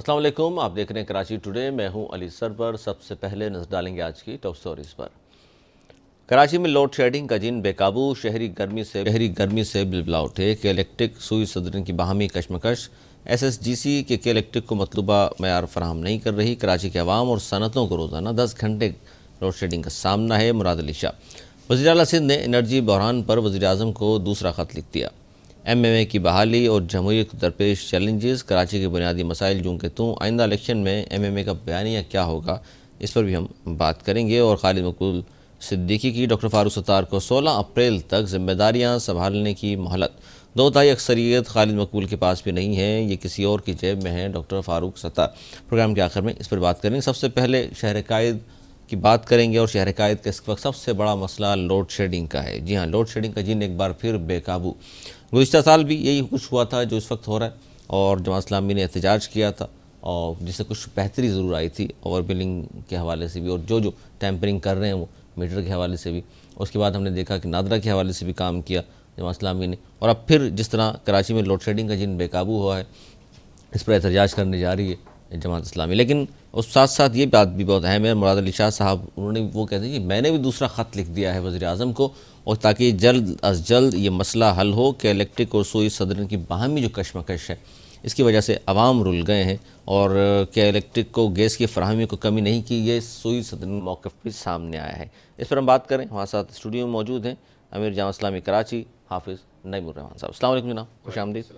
السلام علیکم، آپ دیکھ رہے ہیں کراچی ٹوڈے۔ میں ہوں علی سرور۔ سب سے پہلے نظر ڈالیں گے آج کی ٹاپ سٹوریز پر۔ کراچی میں لوڈ شیڈنگ کا جن بے قابو، شہری گرمی سے بلبلا اٹھے۔ کے الیکٹرک سوئی صدرن کی باہمی کشمکش، ایس ایس جی سی کے الیکٹرک کو مطلوبہ معیار فراہم نہیں کر رہی۔ کراچی کے عوام اور صنعتوں کو روزانہ 10 گھنٹے لوڈ شیڈنگ کا سامنا ہے۔ مراد علی شاہ وزیر اعلیٰ سندھ نے انرجی بحران پر وزیر اعظم کو دوسرا خط لکھ دیا۔ ایم ایم اے کی بحالی اور جمہوریت کو درپیش چیلنجز، کراچی کے بنیادی مسائل جوں کہ توں، آئندہ الیکشن میں ایم ایم اے کا بیانیہ کیا ہوگا، اس پر بھی ہم بات کریں گے۔ اور خالد مقبول صدیقی کی ڈاکٹر فاروق ستار کو 16 اپریل تک ذمہ داریاں سنبھالنے کی مہلت، 2/3 اکثریت خالد مقبول کے پاس بھی نہیں ہے، یہ کسی اور کی جیب میں ہے۔ ڈاکٹر فاروق ستار پروگرام کے آخر میں اس پر بات کریں گے۔ سب سے پہلے شہر قائد کی بات کریں گے، اور شہر قائد کا اس وقت سب سے بڑا مسئلہ لوڈ شیڈنگ کا ہے۔ جی ہاں، لوڈ شیڈنگ کا جن ایک بار پھر بے قابو۔ گزشتہ سال بھی یہی کچھ ہوا تھا جو اس وقت ہو رہا ہے، اور جماعت اسلامی نے احتجاج کیا تھا، اور جس سے کچھ بہتری ضرور آئی تھی اوور بلنگ کے حوالے سے بھی، اور جو ٹیمپرنگ کر رہے ہیں وہ میٹر کے حوالے سے بھی۔ اس کے بعد ہم نے دیکھا کہ نادرہ کے حوالے سے بھی کام کیا جماعت اسلامی نے، اور اب پھر جس طرح کراچی میں لوڈ شیڈنگ کا جن بے قابو ہوا ہے، اس پر احتجاج کرنے جا رہی ہے جماعت اسلامی۔ لیکن اس ساتھ ساتھ یہ بات بھی بہت اہم ہے، مراد علی شاہ صاحب انہوں نے وہ کہتے ہیں کہ میں نے بھی دوسرا خط لکھ دیا ہے وزیر اعظم کو، اور تاکہ جلد از جلد یہ مسئلہ حل ہو کہ الیکٹرک اور سوئی صدرن کی باہمی جو کشمکش ہے، اس کی وجہ سے عوام رل گئے ہیں، اور کہ الیکٹرک کو گیس کی فراہمی کو کمی نہیں کی، یہ سوئی صدرن موقف بھی سامنے آیا ہے۔ اس پر ہم بات کریں، ہمارے ساتھ اسٹوڈیو میں موجود ہیں امیر جامعہ اسلامی کراچی حافظ نعیم الرحمان صاحب۔ السلام علیکم جناب، خوش آمدید۔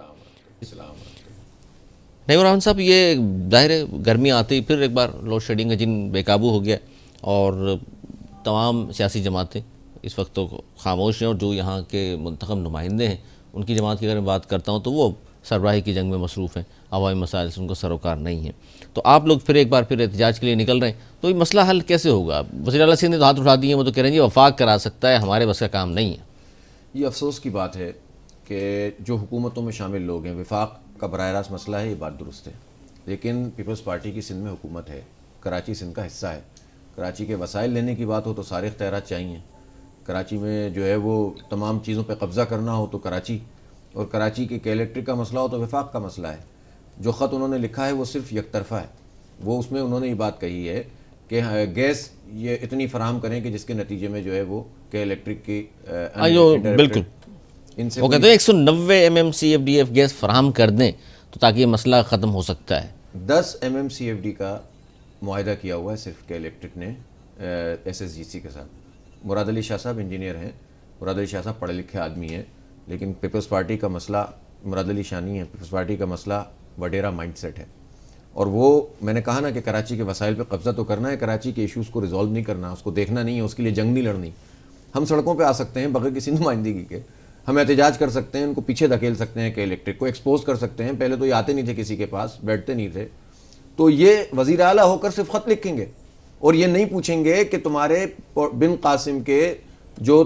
نعیم الرحمان صاحب، یہ ظاہر ہے گرمی آتے ہی پھر ایک بار لوڈ شیڈنگ کا جن بے قابو ہو گیا، اور تمام سیاسی جماعتیں اس وقت تو خاموش ہیں، اور جو یہاں کے منتخب نمائندے ہیں ان کی جماعت کی اگر میں بات کرتا ہوں تو وہ سربراہی کی جنگ میں مصروف ہیں، عوامی مسائل سے ان کو سروکار نہیں ہیں۔ تو آپ لوگ پھر ایک بار پھر احتجاج کے لیے نکل رہے ہیں، تو یہ مسئلہ حل کیسے ہوگا؟ وزیر اعلیٰ سندھ نے تو ہاتھ اٹھا دیے ہیں، وہ تو کہہ رہے ہیں جی وفاق کرا سکتا ہے، ہمارے بس کا کام نہیں ہے۔ یہ افسوس کی بات ہے کہ جو حکومتوں میں شامل لوگ ہیں، وفاق کا براہ راست مسئلہ ہے، یہ بات درست ہے، لیکن پیپلز پارٹی کی سندھ میں حکومت ہے، کراچی سندھ کا حصہ ہے۔ کراچی کے وسائل لینے کی بات ہو تو سارے اختیارات چاہیے۔ کراچی میں جو ہے وہ تمام چیزوں پہ قبضہ کرنا ہو تو کراچی، اور کراچی کے الیکٹرک کا مسئلہ ہو تو وفاق کا مسئلہ ہے۔ جو خط انہوں نے لکھا ہے وہ صرف یک طرفہ ہے، وہ اس میں انہوں نے یہ بات کہی ہے کہ گیس یہ اتنی فراہم کریں کہ جس کے نتیجے میں جو ہے وہ کہ الیکٹرک کی بالکل وہ کہتے ہیں 190 MMCFD گیس فراہم کر دیں تو تاکہ یہ مسئلہ ختم ہو سکتا ہے۔ 10 MMCFD کا معاہدہ کیا ہوا ہے صرف کہ الیکٹرک نے ایس ایس جی سی کے ساتھ۔ مراد علی شاہ صاحب انجینئر ہیں، مراد علی شاہ صاحب پڑھے لکھے آدمی ہیں، لیکن پیپلز پارٹی کا مسئلہ مراد علی شاہ نہیں ہے، پیپلز پارٹی کا مسئلہ وڈیرا مائنڈ سیٹ ہے، اور وہ میں نے کہا نا کہ کراچی کے وسائل پہ قبضہ تو کرنا ہے، کراچی کے ایشوز کو ریزالو نہیں کرنا، اس کو دیکھنا نہیں ہے، اس کے لیے جنگ نہیں لڑنی۔ ہم سڑکوں پہ آ سکتے ہیں بغیر کسی نمائندگی کے، ہم احتجاج کر سکتے ہیں، ان کو پیچھے دھکیل سکتے ہیں کہ الیکٹرک کو ایکسپوز کر سکتے ہیں۔ پہلے تو یہ آتے نہیں تھے کسی کے پاس، بیٹھتے نہیں تھے، تو یہ وزیر اعلیٰ ہو کر صرف خط لکھیں گے اور یہ نہیں پوچھیں گے کہ تمہارے بن قاسم کے جو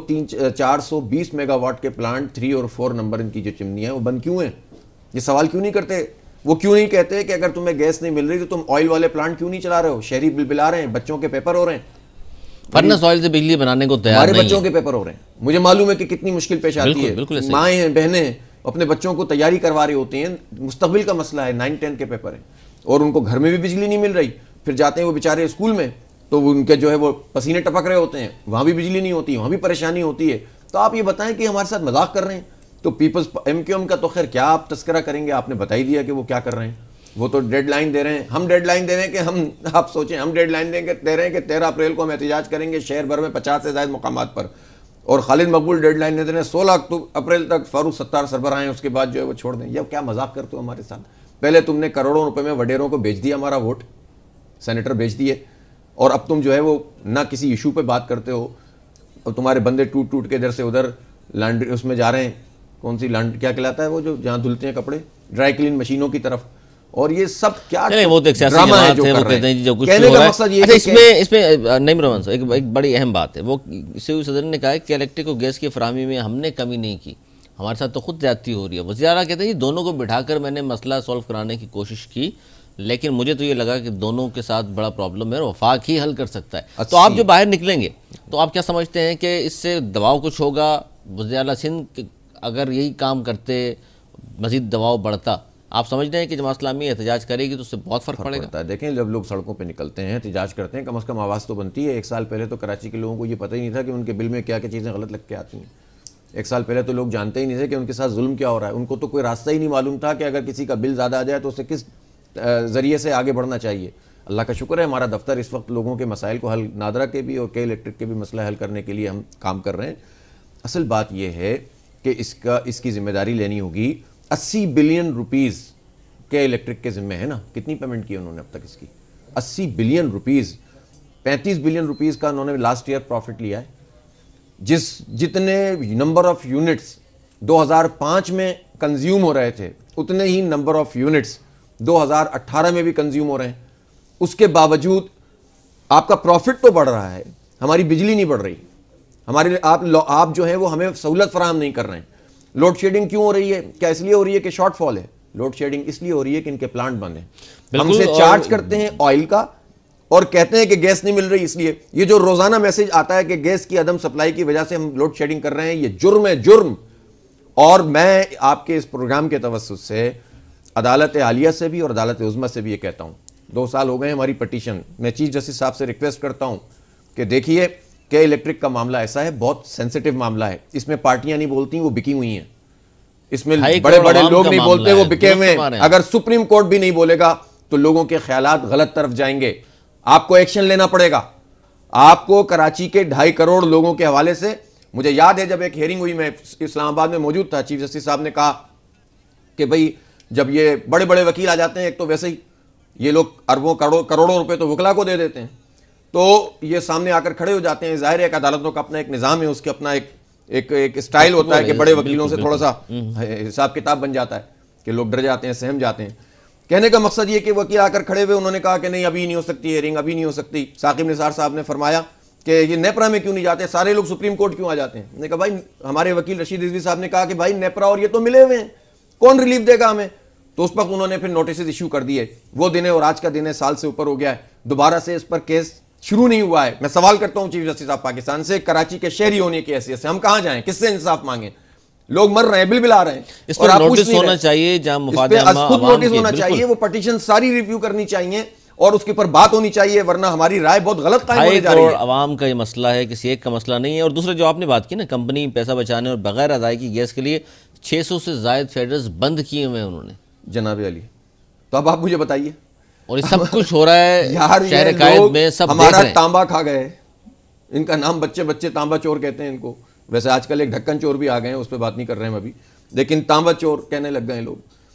420 میگا واٹ کے پلانٹ 3 اور 4 نمبر ان کی جو چمنی ہیں وہ بند کیوں ہیں؟ یہ سوال کیوں نہیں کرتے؟ وہ کیوں نہیں کہتے کہ اگر تمہیں گیس نہیں مل رہی تو تم آئل والے پلانٹ کیوں نہیں چلا رہے ہو؟ شہری بل بلا رہے ہیں، بچوں کے پیپر ہو رہے ہیں، فرنس آئل سے بجلی بنانے کو تیار ہمارے نہیں بچوں کے پیپر ہو رہے ہیں۔ مجھے معلوم ہے کہ کتنی مشکل پیش آتی ہے، مائیں ہیں، بہنیں ہیں، اپنے بچوں کو تیاری کروا رہے ہوتے ہیں، مستقبل کا مسئلہ ہے، 9-10 کے پیپر ہیں، اور ان کو گھر میں بھی بجلی نہیں مل رہی، پھر جاتے ہیں وہ بیچارے اسکول میں تو ان کے جو ہے وہ پسینے ٹپک رہے ہوتے ہیں، وہاں بھی بجلی نہیں ہوتی، وہاں بھی پریشانی ہوتی ہے۔ تو آپ یہ بتائیں کہ ہمارے ساتھ مذاق کر رہے ہیں؟ تو پیپلز ایم کیو ایم کا تو خیر کیا آپ تذکرہ کریں گے، آپ نے بتا ہی دیا کہ وہ کیا کر رہے ہیں، وہ تو ڈیڈ لائن دے رہے ہیں، ہم ڈیڈ لائن دے رہے ہیں کہ ہم، آپ سوچیں، ہم ڈیڈ لائن دے رہے ہیں کہ 13 اپریل کو ہم احتجاج کریں گے شہر بھر میں 50 سے زائد مقامات پر، اور خالد مقبول ڈیڈ لائن دے رہے ہیں 16 اپریل تک فاروق ستار سربراہ ہیں، اس کے بعد جو ہے وہ چھوڑ دیں۔ یہ کیا مذاق کرتے ہو ہمارے ساتھ؟ پہلے تم نے کروڑوں روپے میں وڈیروں کو بیچ دیا ہمارا ووٹ، سینیٹر بیچ دیے، اور اب تم جو ہے وہ نہ کسی ایشو پہ بات کرتے ہو، اور تمہارے بندے ٹوٹ ٹوٹ کے ادھر سے ادھر لانڈری اس میں جا رہے ہیں، کون سی کیا کہلاتا ہے وہ جو جہاں دھلتے ہیں کپڑے، ڈرائی کلین مشینوں کی طرف، اور یہ سب کیا وہ تو ایک سیاسی جماعت ہے، وہ کہتے ہیں جو کچھ ہو رہا ہے۔ اچھا، اس میں نعیم الرحمان صاحب ایک بڑی اہم بات ہے، وہ سیو صدر نے کہا ہے کہ الیکٹرک اور گیس کی فراہمی میں ہم نے کمی نہیں کی، ہمارے ساتھ تو خود زیادتی ہو رہی ہے۔ وزیر اعلیٰ کہتے ہیں یہ دونوں کو بٹھا کر میں نے مسئلہ سولو کرانے کی کوشش کی، لیکن مجھے تو یہ لگا کہ دونوں کے ساتھ بڑا پرابلم ہے، وفاق ہی حل کر سکتا ہے۔ تو آپ جو باہر نکلیں گے تو آپ کیا سمجھتے ہیں کہ اس سے دباؤ کچھ ہوگا؟ وزیر اعلیٰ سندھ اگر یہی کام کرتے، مزید دباؤ بڑھتا، آپ سمجھ رہے ہیں کہ جماعت اسلامی احتجاج کرے گی تو اس سے بہت فرق پڑے گا؟ دیکھیں جب لوگ سڑکوں پہ نکلتے ہیں احتجاج کرتے ہیں کم از کم آواز تو بنتی ہے. 1 سال پہلے تو کراچی کے لوگوں کو یہ پتہ ہی نہیں تھا کہ ان کے بل میں کیا کیا چیزیں غلط لگ کے آتی ہیں. 1 سال پہلے تو لوگ جانتے ہی نہیں تھے کہ ان کے ساتھ ظلم کیا ہو رہا ہے. ان کو تو کوئی راستہ ہی نہیں معلوم تھا کہ اگر کسی کا بل زیادہ آ جائے تو اسے کس ذریعے سے آگے بڑھنا چاہیے. اللہ کا شکر ہے ہمارا دفتر اس وقت لوگوں کے مسائل کو حل, نادرہ کے بھی اور کے الیکٹرک کے بھی مسئلہ حل کرنے کے لیے ہم کام کر رہے ہیں. اصل بات یہ ہے کہ اس کی ذمہ داری لینی ہوگی. 80 بلین روپیز کے الیکٹرک کے ذمہ ہے نا. کتنی پیمنٹ کی انہوں نے اب تک اس کی؟ 80 بلین روپیز. 35 بلین روپیز کا انہوں نے لاسٹ ایئر پروفٹ لیا ہے. جتنے نمبر آف یونٹس 2005 میں کنزیوم ہو رہے تھے اتنے ہی نمبر آف یونٹس 2018 میں بھی کنزیوم ہو رہے ہیں. اس کے باوجود آپ کا پروفٹ تو بڑھ رہا ہے, ہماری بجلی نہیں بڑھ رہی. آپ جو ہیں وہ ہمیں سہولت فراہم نہیں کر رہے ہیں. لوڈ شیڈنگ کیوں ہو رہی ہے؟ کیا اس لیے ہو رہی ہے کہ شارٹ فال ہے؟ لوڈ شیڈنگ اس لیے ہو رہی ہے کہ ان کے پلانٹ بند ہیں. ہم سے چارج کرتے ہیں آئل کا اور کہتے ہیں کہ گیس نہیں مل رہی. اس لیے یہ جو روزانہ میسج آتا ہے کہ گیس کی عدم سپلائی کی وجہ سے ہم لوڈ شیڈنگ کر رہے ہیں, یہ جرم ہے, جرم. اور میں آپ کے اس پروگرام کے توسط سے عدالت عالیہ سے بھی اور عدالت عظمیٰ سے بھی یہ کہتا ہوں, 2 سال ہو گئے ہماری پٹیشن. میں چیف جسٹس صاحب سے ریکویسٹ کرتا ہوں کہ دیکھیے کہ الیکٹرک کا معاملہ ایسا ہے, بہت سینسیٹیو معاملہ ہے. اس میں پارٹیاں نہیں بولتی, وہ بکی ہوئی ہیں. اس میں بڑے بڑے لوگ نہیں بولتے, وہ بکے ہوئے ہیں. اگر سپریم کورٹ بھی نہیں بولے گا تو لوگوں کے خیالات غلط طرف جائیں گے. آپ کو ایکشن لینا پڑے گا. آپ کو کراچی کے 2.5 کروڑ لوگوں کے حوالے سے, مجھے یاد ہے جب ایک ہیئرنگ ہوئی, میں اسلام آباد میں موجود تھا, چیف جسٹس صاحب نے کہا کہ بھئی جب یہ بڑے بڑے وکیل آ جاتے ہیں, ایک تو ویسے ہی یہ لوگ اربوں کروڑوں روپے تو وکلا کو دے دیتے ہیں, تو یہ سامنے آ کر کھڑے ہو جاتے ہیں. ظاہر ہے ایک عدالتوں کا اپنا ایک نظام ہے, اس کے اپنا ایک اسٹائل ہوتا ہے کہ بڑے وکیلوں سے تھوڑا سا حساب کتاب بن جاتا ہے کہ لوگ ڈر جاتے ہیں, سہم جاتے ہیں. کہنے کا مقصد یہ کہ وکیل آ کر کھڑے ہوئے, انہوں نے کہا کہ نہیں ابھی نہیں ہو سکتی ہیئرنگ, ابھی نہیں ہو سکتی. ثاقب نثار صاحب نے فرمایا کہ یہ نیپرا میں کیوں نہیں جاتے, سارے لوگ سپریم کورٹ کیوں آ جاتے ہیں؟ میں نے کہا بھائی ہمارے وکیل رشید رضوی صاحب نے کہا کہ بھائی نیپرا اور یہ تو ملے ہوئے ہیں, کون ریلیف دے گا ہمیں؟ تو اس وقت انہوں نے پھر نوٹسز ایشو کر دیے. وہ دن ہے اور آج کا دن ہے, سال سے اوپر ہو گیا ہے, دوبارہ سے اس پر کیس شروع نہیں ہوا ہے. میں سوال کرتا ہوں چیف جسٹس آف پاکستان سے, کراچی کے شہری ہونے کی حیثیت سے ہم کہاں جائیں, کس سے انصاف مانگیں؟ لوگ مر رہے ہیں, بل آ رہے ہیں. اس پر نوٹس ہونا چاہیے, جہاں مفاد عامہ خود نوٹس ہونا چاہیے, وہ پٹیشن ساری ریویو کرنی چاہیے اور اس کے اوپر بات ہونی چاہیے, ورنہ ہماری رائے بہت غلط قائم ہونے جا رہی ہے. عوام کا یہ مسئلہ ہے, کسی ایک کا مسئلہ نہیں ہے. اور دوسرے جو آپ نے بات کی نا, کمپنی پیسہ بچانے اور بغیر ادائیگی گیس کے لیے 600 سے زائد فیڈرز بند کیے ہوئے انہوں نے. جناب علی, تو اب آپ مجھے بتائیے, اور یہ سب کچھ ہو رہا ہے شہر قائد میں, سب ہمارا تانبا کھا گئے. ان کا نام بچے تانبا چور کہتے ہیں ان کو. ویسے آج کل ایک ڈھکن چور بھی آ گئے ہیں, اس پہ بات نہیں کر رہے ہیں ابھی, لیکن تانبا چور کہنے لگ گئے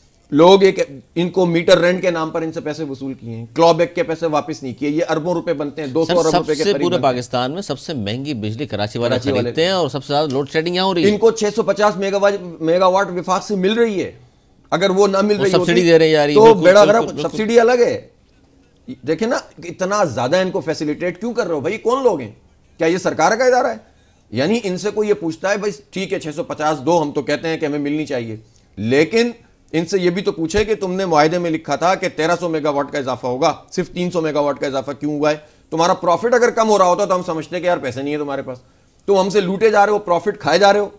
لوگ ان کو میٹر رینٹ کے نام پر ان سے پیسے وصول کیے ہیں, کلو بیک کے پیسے واپس نہیں کیے. یہ اربوں روپے بنتے ہیں, 200 ارب روپے کے قریب. پورے پاکستان میں سب سے مہنگی بجلی کراچی والے خریدتے ہیں اور سب سے زیادہ لوڈ شیڈنگ یہاں ہو رہی ہے. ان کو 650 میگا واٹ وفاق سے مل رہی ہے. اگر وہ نہ مل رہی سبسڈی دے رہے ہیں تو بیڑا غرق. سبسڈی الگ ہے. دیکھیں نا اتنا زیادہ ان کو فیسیلیٹیٹ کیوں کر رہے ہو بھائی؟ کون لوگ ہیں؟ کیا یہ سرکار کا ادارہ ہے؟ یعنی ان سے کوئی یہ پوچھتا ہے بھائی ٹھیک ہے 650 دو, ہم تو کہتے ہیں کہ ہمیں ملنی چاہیے, لیکن ان سے یہ بھی تو پوچھے کہ تم نے معاہدے میں لکھا تھا کہ 1300 میگا واٹ کا اضافہ ہوگا, صرف 300 میگا واٹ کا اضافہ کیوں ہوا ہے؟ تمہارا پروفٹ اگر کم ہو رہا ہوتا تو ہم سمجھتے کہ یار پیسے نہیں ہے تمہارے پاس, تم ہم سے لوٹے جا رہے ہو, پروفٹ کھائے جا رہے ہو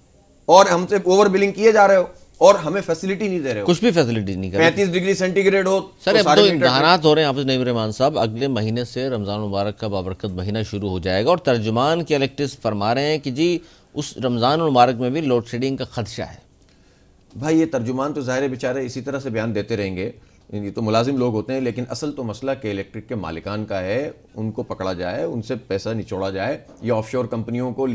اور ہم سے اوور بلنگ کیے جا رہے ہو اور ہمیں فیسلٹی نہیں دے رہے ہو. کچھ بھی فیسلٹی نہیں کر رہے. 35 ڈگری سینٹی گریڈ ہو. سر اب تو امتحانات ہو رہے ہیں حافظ نعیم الرحمان صاحب, اگلے مہینے سے رمضان المبارک کا بابرکت مہینہ شروع ہو جائے گا, اور ترجمان کے الیکٹرس فرما رہے ہیں کہ جی اس رمضان المبارک میں بھی لوڈ شیڈنگ کا خدشہ ہے. بھائی یہ ترجمان تو ظاہر بیچارے اسی طرح سے بیان دیتے رہیں گے, یہ تو ملازم لوگ ہوتے ہیں, لیکن اصل تو مسئلہ کہ الیکٹرک کے مالکان کا ہے, ان کو پکڑا جائے, ان سے پیسہ نچوڑا جائے. یہ آف شور کمپنیوں کو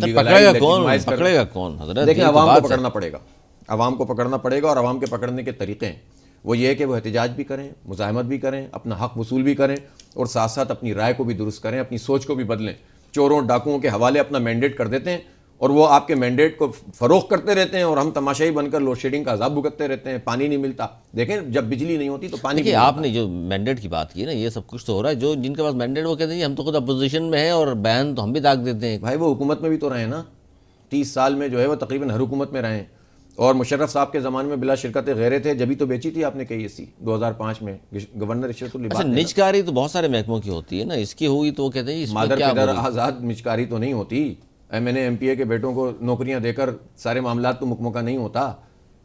پکڑے گا کون حضرت؟ دیکھیں عوام کو پکڑنا پڑے گا, عوام کو پکڑنا پڑے گا, اور عوام کے پکڑنے کے طریقے ہیں وہ یہ ہے کہ وہ احتجاج بھی کریں, مزاحمت بھی کریں, اپنا حق وصول بھی کریں, اور ساتھ ساتھ اپنی رائے کو بھی درست کریں, اپنی سوچ کو بھی بدلیں. چوروں ڈاکوؤں کے حوالے اپنا مینڈیٹ کر دیتے ہیں اور وہ آپ کے مینڈیٹ کو فروغ کرتے رہتے ہیں, اور ہم تماشائی بن کر لوڈ شیڈنگ کا عذاب بھگتتے رہتے ہیں. پانی نہیں ملتا, دیکھیں جب بجلی نہیں ہوتی تو پانی. دیکھیں آپ نے جو مینڈیٹ کی بات کی نا, یہ سب کچھ تو ہو رہا ہے, جو جن کے پاس مینڈیٹ وہ کہتے ہیں ہم تو خود اپوزیشن میں ہیں اور بیان تو ہم بھی داغ دیتے ہیں. بھائی وہ حکومت میں بھی تو رہے نا, 30 سال میں جو ہے وہ تقریباً ہر حکومت میں رہے ہیں, اور مشرف صاحب کے زمانے میں بلا شرکت غیرے تھے, جبھی تو بیچی تھی آپ نے KEC 2005 میں, گورنر رشوت اچھا نجکاری تو بہت سارے محکموں کی ہوتی ہے نا, اس کی ہوئی تو وہ کہتے ہیں مادر پدر آزاد نجکاری تو نہیں ہوتی. MNA MPA کے بیٹوں کو نوکریاں دے کر سارے معاملات تو محکموں کا نہیں ہوتا.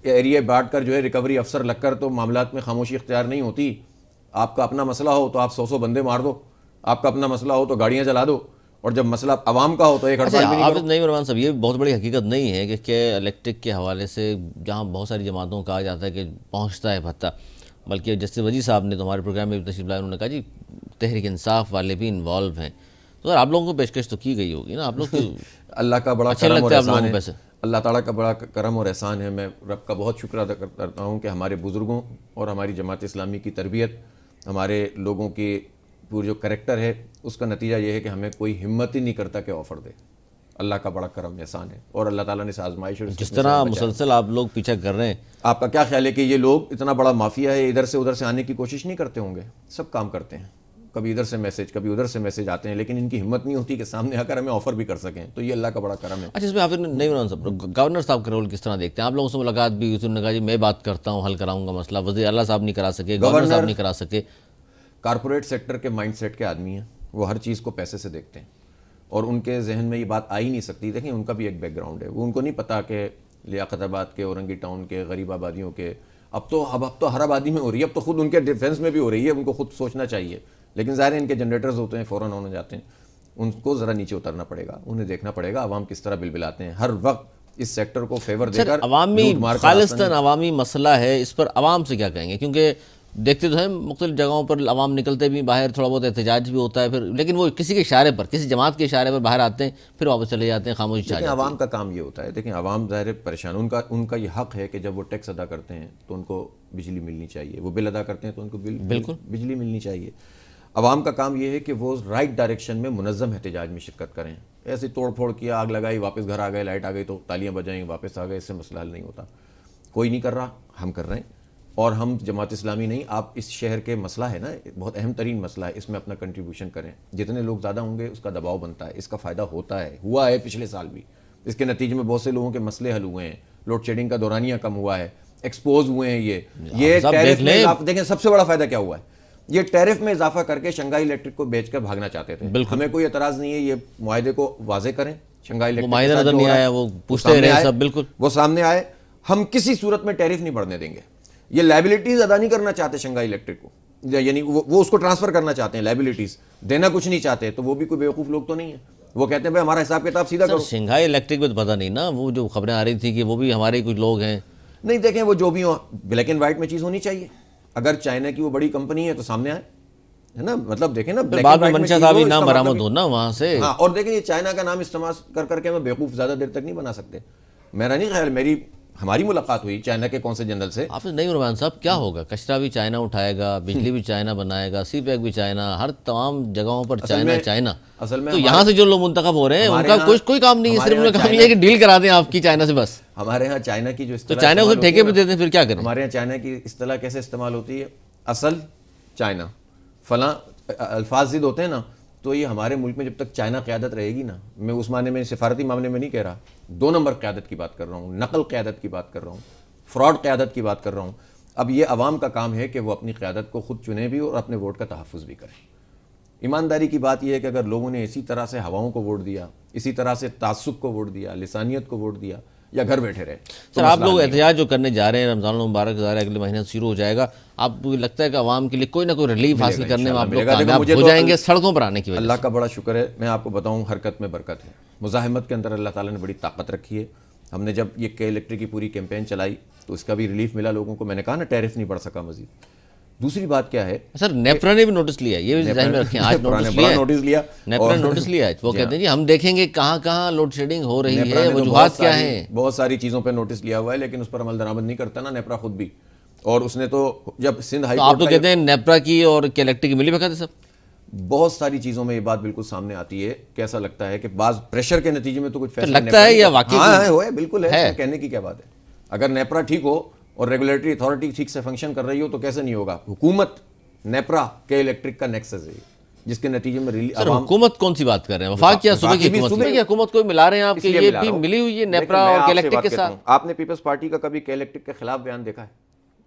ایریا بانٹ کر جو ہے ریکوری افسر لگ کر تو معاملات میں خاموشی اختیار نہیں ہوتی. آپ کا اپنا مسئلہ ہو تو آپ 100 بندے مار دو, آپ کا اپنا مسئلہ ہو تو گاڑیاں جلا دو, اور جب مسئلہ عوام کا ہو تو ایک ہڑتال بھی نہیں کرو. نہیں عمران صاحب, یہ بہت بڑی حقیقت نہیں ہے کہ الیکٹرک کے حوالے سے جہاں بہت ساری جماعتوں کا کہا جاتا ہے کہ پہنچتا ہے بھتہ, بلکہ جسٹس وزیر صاحب نے تو ہمارے پروگرام میں بھی تشریف لائے, انہوں نے کہا جی تحریک انصاف والے بھی انوالو ہیں. تو آپ لوگوں کو پیشکش تو کی گئی ہوگی نا, آپ لوگ اللہ کا بڑا کرم اور احسان ہے, اللہ تعالیٰ کا بڑا کرم اور احسان ہے. میں رب کا بہت شکر ادا کرتا ہوں کہ ہمارے بزرگوں اور ہماری جماعت اسلامی کی تربیت, ہمارے لوگوں کی پوری جو کریکٹر ہے, اس کا نتیجہ یہ ہے کہ ہمیں کوئی ہمت ہی نہیں کرتا کہ آفر دے. اللہ کا بڑا کرم احسان ہے, اور اللہ تعالیٰ نے اس آزمائش اور جس طرح مسلسل آپ لوگ پیچھا کر رہے ہیں. آپ کا کیا خیال ہے کہ یہ لوگ اتنا بڑا مافیا ہے, ادھر سے ادھر سے آنے کی کوشش نہیں کرتے ہوں گے؟ سب کام کرتے ہیں, کبھی ادھر سے میسج کبھی ادھر سے میسج آتے ہیں, لیکن ان کی ہمت نہیں ہوتی کہ سامنے آ کر ہمیں آفر بھی کر سکیں. تو یہ اللہ کا بڑا کرم ہے. اچھا, اس میں آپ نہیں عمران صاحب گورنر صاحب کا رول کس طرح دیکھتے ہیں؟ آپ لوگوں سے ملاقات بھی ہوئی تھی, انہوں نے کہا جی میں بات کرتا ہوں, حل کراؤں گا مسئلہ. وزیر اعلیٰ صاحب نہیں کرا سکے, گورنر صاحب نہیں کرا سکے. کارپوریٹ سیکٹر کے مائنڈ سیٹ کے آدمی ہیں, وہ ہر چیز کو پیسے سے دیکھتے ہیں, اور ان کے ذہن میں یہ بات آ ہی نہیں سکتی. دیکھیں ان کا بھی ایک بیک گراؤنڈ ہے, وہ ان کو نہیں پتا کہ لیاقت آباد کے, اورنگی ٹاؤن کے, غریب آبادیوں کے, اب تو ہر آبادی میں ہو رہی ہے, اب تو خود ان کے ڈیفینس میں بھی ہو رہی ہے. ان کو خود سوچنا چاہیے, لیکن ظاہر ہے ان کے جنریٹرز ہوتے ہیں, فوراً آن ہو جاتے ہیں. ان کو ذرا نیچے اترنا پڑے گا, انہیں دیکھنا پڑے گا عوام کس طرح بلبلاتے ہیں. ہر وقت اس سیکٹر کو فیور دے کر عوامی خالصتاً عوامی مسئلہ ہے, اس پر عوام سے کیا کہیں گے؟ کیونکہ دیکھتے تو ہیں مختلف جگہوں پر عوام نکلتے بھی باہر, تھوڑا بہت احتجاج بھی ہوتا ہے پھر, لیکن وہ کسی کے اشارے پر, کسی جماعت کے اشارے پر باہر آتے ہیں, پھر واپس چلے جاتے ہیں, خاموشی چھا جاتی ہے. عوام کا کام یہ ہوتا ہے, دیکھیں عوام ظاہر پریشان, ان کا یہ حق ہے کہ جب وہ ٹیکس ادا کرتے ہیں تو ان کو بجلی ملنی چاہیے, وہ بل ادا کرتے ہیں تو ان کو بالکل بجلی ملنی چاہیے. عوام کا کام یہ ہے کہ وہ رائٹ ڈائریکشن میں منظم احتجاج میں شرکت کریں. ایسے توڑ پھوڑ کیا, آگ لگائی, واپس گھر آ گئے, لائٹ آ گئی تو تالیاں بجائیں, واپس آ گئے, اس سے مسئلہ حل نہیں ہوتا. کوئی نہیں کر رہا, ہم کر رہے ہیں. اور ہم جماعت اسلامی نہیں, آپ اس شہر کے مسئلہ ہے نا, بہت اہم ترین مسئلہ ہے, اس میں اپنا کنٹریبیوشن کریں. جتنے لوگ زیادہ ہوں گے اس کا دباؤ بنتا ہے, اس کا فائدہ ہوتا ہے, ہوا ہے پچھلے سال بھی. اس کے نتیجے میں بہت سے لوگوں کے مسئلے حل ہوئے ہیں, لوڈ شیڈنگ کا دورانیہ کم ہوا ہے, ایکسپوز ہوئے ہیں. یہ ٹیرف میں دیکھیں سب سے بڑا فائدہ کیا ہوا ہے, یہ ٹیرف میں اضافہ کر کے شنگھائی الیکٹرک کو بیچ کر بھاگنا چاہتے تھے. ہمیں کوئی اعتراض نہیں ہے, یہ معاہدے کو واضح کریں. شنگھائی الیکٹرک نظر نہیں آیا, وہ پوچھتے رہے سب, بالکل وہ سامنے آئے. ہم کسی صورت میں ٹیرف نہیں بڑھنے دیں گے. یہ لائبلٹیز ادا نہیں کرنا چاہتے شنگھائی الیکٹرک کو, یعنی وہ اس کو ٹرانسفر کرنا چاہتے ہیں, لائبلٹیز دینا کچھ نہیں چاہتے. تو وہ بھی کوئی بیوقوف لوگ تو نہیں ہیں, وہ کہتے ہیں بھائی ہمارا حساب کتاب سیدھا کرو. شنگھائی الیکٹرک میں تو پتہ نہیں نا, وہ جو خبریں آ رہی تھی کہ وہ بھی ہمارے کچھ لوگ ہیں. نہیں دیکھیں, وہ جو بھی ہو بلیک اینڈ وائٹ میں چیز ہونی چاہیے. اگر چائنا کی وہ بڑی کمپنی ہے تو سامنے آئے, ہے نا, مطلب دیکھیں نا, بعد میں منشا صاحب بھی نام برآمد ہو نا وہاں سے. ہاں, اور دیکھیں یہ چائنا کا نام استعمال کر کے ہمیں بیوقوف زیادہ دیر تک نہیں بنا سکتے. میرا نہیں خیال, ہماری ملاقات ہوئی چائنا کے کون سے جنرل سے. آپ نہیں عمران صاحب, کیا ہوگا؟ کچرا بھی چائنا اٹھائے گا, بجلی بھی چائنا بنائے گا, سی پیک بھی چائنا, ہر تمام جگہوں پر چائنا. اصل میں تو یہاں سے جو لوگ منتخب ہو رہے ہیں ان کا کوئی کام نہیں ہے, صرف ان کا کام یہ ہے کہ ڈیل کرا دیں آپ کی چائنا سے بس. ہمارے ہاں چائنا کی جو تو چائنا کو ٹھیکے پہ دیتے ہیں, پھر کیا کریں؟ ہمارے یہاں چائنا کی اصطلاح کیسے استعمال ہوتی ہے, اصل چائنا فلاں الفاظ ضد ہوتے ہیں نا. تو یہ ہمارے ملک میں جب تک چائنا قیادت رہے گی نا, میں اس معنی میں سفارتی معاملے میں نہیں کہہ رہا, 2 نمبر قیادت کی بات کر رہا ہوں, نقل قیادت کی بات کر رہا ہوں, فراڈ قیادت کی بات کر رہا ہوں. اب یہ عوام کا کام ہے کہ وہ اپنی قیادت کو خود چنے بھی اور اپنے ووٹ کا تحفظ بھی کریں. ایمانداری کی بات یہ ہے کہ اگر لوگوں نے اسی طرح سے ہواؤں کو ووٹ دیا, اسی طرح سے تعصب کو ووٹ دیا, لسانیت کو ووٹ دیا, یا گھر بیٹھے رہے. سر آپ لوگ احتجاج جو کرنے جا رہے ہیں, رمضان المبارک ظاہر اگلے مہینے شروع ہو جائے گا, آپ کو لگتا ہے کہ عوام کے لیے کوئی نہ کوئی ریلیف حاصل کرنے میں آپ لوگ کامیاب ہو جائیں گے سڑکوں پر آنے کی وجہ سے؟ اللہ کا بڑا شکر ہے, میں آپ کو بتاؤں حرکت میں برکت ہے. مزاحمت کے اندر اللہ تعالیٰ نے بڑی طاقت رکھی ہے. ہم نے جب یہ کے الیکٹرک کی پوری کیمپین چلائی تو اس کا بھی ریلیف ملا لوگوں کو. میں نے کہا نا ٹیرف نہیں بڑھ سکا مزید. دوسری بات کیا ہے سر, نیپرا نے بھی نوٹس لیا, یہ بھی ذہن میں رکھیں, آج نوٹس لیا, نیپرا نے نوٹس لیا ہے. وہ کہتے ہیں جی ہم دیکھیں گے کہاں کہاں لوڈ شیڈنگ ہو رہی ہے, وجوہات کیا ہیں. بہت ساری چیزوں پہ نوٹس لیا ہوا ہے, لیکن اس پر عمل درآمد نہیں کرتا نا نیپرا خود بھی. اور اس نے تو جب سندھ ہائی آپ تو کہتے ہیں نیپرا کی اور کے الیکٹرک کی ملی بھگت ہے. سب بہت ساری چیزوں میں یہ بات بالکل سامنے آتی ہے. کیسا لگتا ہے کہ بعض پریشر کے نتیجے میں تو کچھ فیصلہ لگتا ہے یا واقعی ہے, بالکل ہے, کہنے کی کیا بات ہے. اگر نیپرا ٹھیک ہو اور ریگولیٹری اتھارٹی ٹھیک سے فنکشن کر رہی ہو تو کیسے نہیں ہوگا. حکومت نیپرا کے الیکٹرک کا نیکسس ہے, جس کے نتیجے میں حکومت کون سی بات کر رہے ہیں, وفاق کیا صوبے کی حکومت کو ملا رہے ہیں آپ کے, یہ بھی ملی ہوئی ہے نیپرا اور کے الیکٹرک کے ساتھ. آپ نے پیپلز پارٹی کا کبھی کے الیکٹرک کے خلاف بیان دیکھا ہے؟